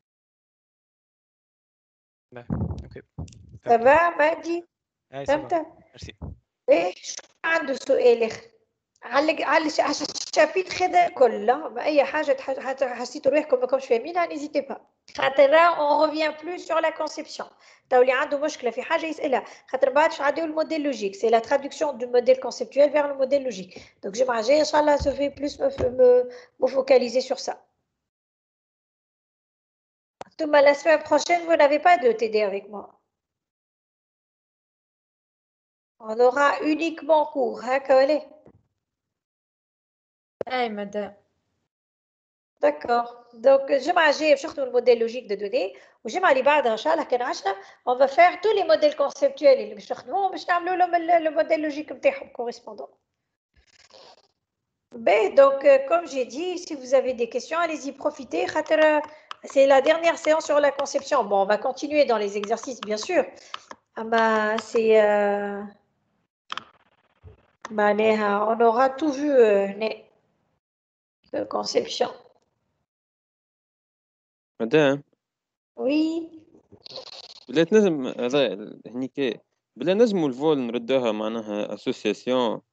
لا اوكي ça فهمت. va مهدي اي سافا فهمت ميرسي. ايه شكون عنده سؤال اخر على على الشابيتر هذا كله اي حاجه تح- حسيتوا روحكم ما كنتوش فاهمينها نيزيتي با خاطر اون ريفيان بلوس سور لا كونسيبسيون تو اللي عنده مشكله في حاجه يسالها خاطر بعد باش نعديو الموديل لوجيك سي لا ترادكسيون دو موديل كونسيبتويل فيغ لو موديل لوجيك دونك جمعه الجايه ان شاء الله سو في بلوس مو فوكاليزي سور سا ثم la semaine prochaine vous n'avez pas de T D avec moi on aura uniquement cours هكا ولا اي مدام D'accord. Donc, الجمعة الجاية باش نخدموا الموديل لوجيك دو دوني والجمعة اللي بعدها إن شاء الله كان عشرة on va faire tous les modèles conceptuels اللي باش نخدموهم باش نعملوا لهم le modèle logique نتاعهم correspondant. Ben, donc, euh, comme j'ai dit, si vous avez des questions, allez-y, profitez. خاطر c'est la dernière séance sur la conception. Bon, on va continuer dans les exercices, bien sûr. Ah bah, c'est... Euh... معناها on aura tout vu euh, de conception. مدام Oui. بلا تنجم هذا هنيك بلا نجموا الفول نردوها معناها اسوسياسيون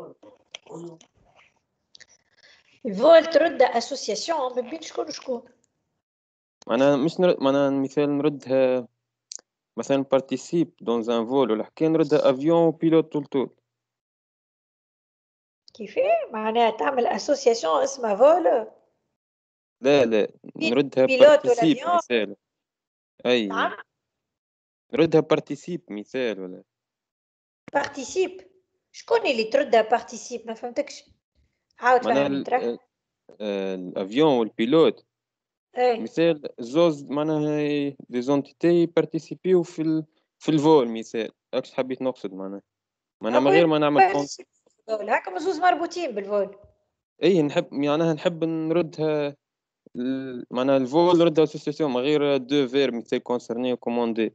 الفول ترد اسوسياسيون ما بين شكون وشكون معناها مش نرد معناها مثال نردها مثلا بارتيسيب دون ان فول ولا حكايه نردها افيون وبيلوت طول طول كيفاه معناها تعمل اسوسياسيون اسمها فول لا لا نردها بيلوت ولا بارتيسيب افيون مثال اي نعم نردها بارتيسيب مثال ولا بارتيسيب شكون اللي تردها بارتيسيب ما فهمتكش عاود معناها فهمني ترى الافيون والبيلوت اي مثال زوز معناها دي زونتيتي يبارتيسيبيو في ال... في الفول مثال اكش حبيت نقصد معناها معناها من غير ما نعمل كونت فول هكا زوز مربوطين بالفول اي نحب معناها نحب نردها ال- معناها الفول نردها اسوسياسيون من غير دو فير مثال كونسيرني وكوموندي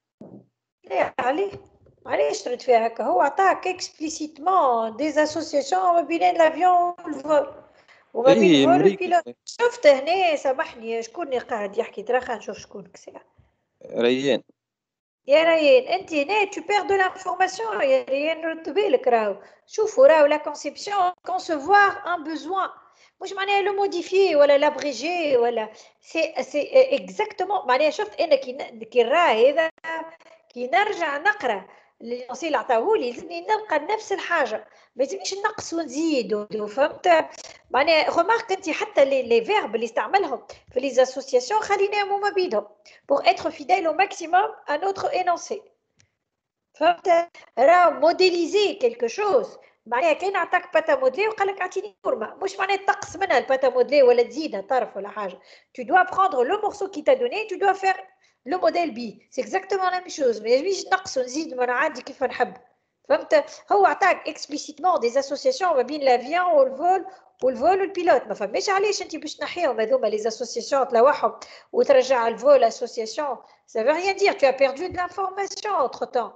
لا عليه علاش ترد فيها هكا هو عطاك اكسبليسيتمون دي اسوسياسيون ما بين لافيون والفول وما بين اي الفول مريكل والبيلوت شفت هنا سامحني شكون اللي قاعد يحكي ترى خلينا نشوف شكون كسا ريان يا ريان انت هنا tu perds de l'information يا ريان رد بالك راهو شوفوا راهو la conception concevoir un besoin مش معناها لو موديفي ولا لابريجي ولا سي سي اكزاكتومون معناها شفت انا كي كي نراه هذا كي نرجع نقرا اللي اللي عطاهولي لازمني نلقى نفس الحاجه ما يلزمنيش نقص ونزيد فهمت معناها ريمارك انت حتى لي لي فيرب اللي استعملهم في لي اسوسياسيون خليناهم ما بينهم pour être fidèle au maximum à notre énoncé فهمت راه موديليزي quelque chose معناها كاين عطاك باتا موديلي وقال لك اعطيني فورمه مش معناها تقص منها الباتا موديلي ولا تزيدها طرف ولا حاجه tu dois prendre le morceau qui t'a donné tu dois faire le modèle B c'est exactement la même chose ما يجيش نقص ونزيد من عادي كيف نحب فهمت هو عطاك اكسبليسيتمون دي اسوسياسيون ما بين لافيان والفول والفول والبيلوت ما فهمتش علاش انت باش تنحيهم هذوما لي اسوسياسيون تلوحهم وترجع الفول اسوسياسيون ça veut rien dire tu as perdu de l'information entre temps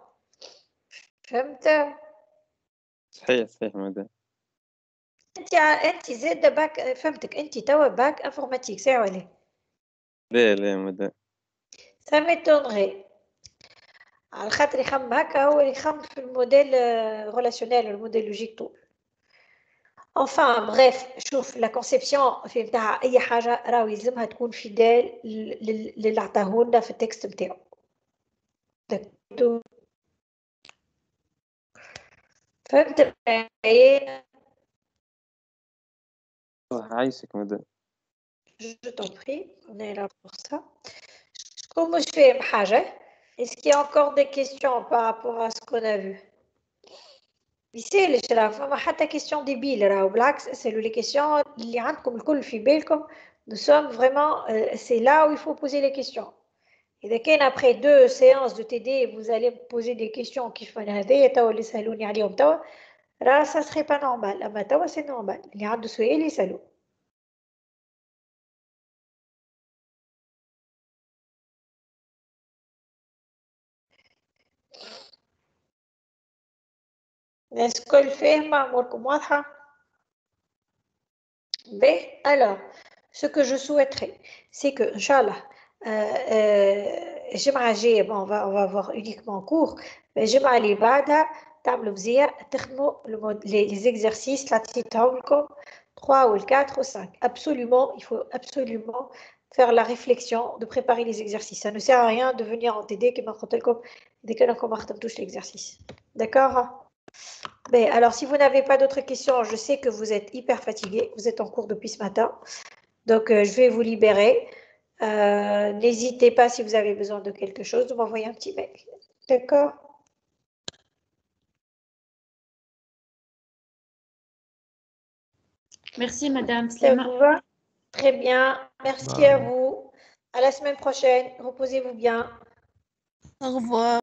فهمت صحيح صحيح مدام انت انت زاد باك فهمتك انت توا باك انفورماتيك صح ولا لا لا مدام ça m'étonnerait على خاطر يخمم هكا هو اللي يخمم في الموديل ريلاسيونيل الموديل لوجيك طول enfin bref شوف la conception في بتاع اي حاجه راهو يلزمها تكون فيدال للي عطاهولنا في التكست بتاعو فهمت معايا عايشك مدام je t'en prie on est là pour ça شكون مش فاهم حاجه est-ce qu'il y a encore des questions par rapport à ce qu'on a vu يسالش راه فما حتى كيستيون ديبيل راهو بالعكس اسالوا لي كيستيون اللي عندكم الكل في بالكم. Nous sommes vraiment, euh, c'est là où il faut poser les questions. إذا كان après deux séances de T D vous allez me poser des questions كيف أنا هذايا توا اللي سألوني عليهم توا راه ça serait pas normal. أما توا c'est normal. اللي عنده سؤال يسألوا. Est-ce que le فاهمة أموركم واضحة؟ Ben, alors, ce que je souhaiterais, c'est que, Inch'Allah, الجمعة الجاية bon, on va on va avoir uniquement cours, mais الجمعة اللي بعدها تعملوا مزيان تخدموا les, les exercices اللي عطيتهم لكم trois ou quatre ou cinq. Absolument, il faut absolument faire la réflexion de préparer les exercices. Ça ne sert à rien de venir en T D كما قلت لكم dès que nous ما خدمتوش l'exercice. D'accord? Ben, alors, si vous n'avez pas d'autres questions, je sais que vous êtes hyper fatigué, vous êtes en cours depuis ce matin, donc euh, je vais vous libérer. Euh, n'hésitez pas si vous avez besoin de quelque chose, de m'envoyer un petit mail. D'accord? Merci, Madame Ça Slema. vous va? Très bien. Merci Bah. à vous. À la semaine prochaine. Reposez-vous bien. Au revoir.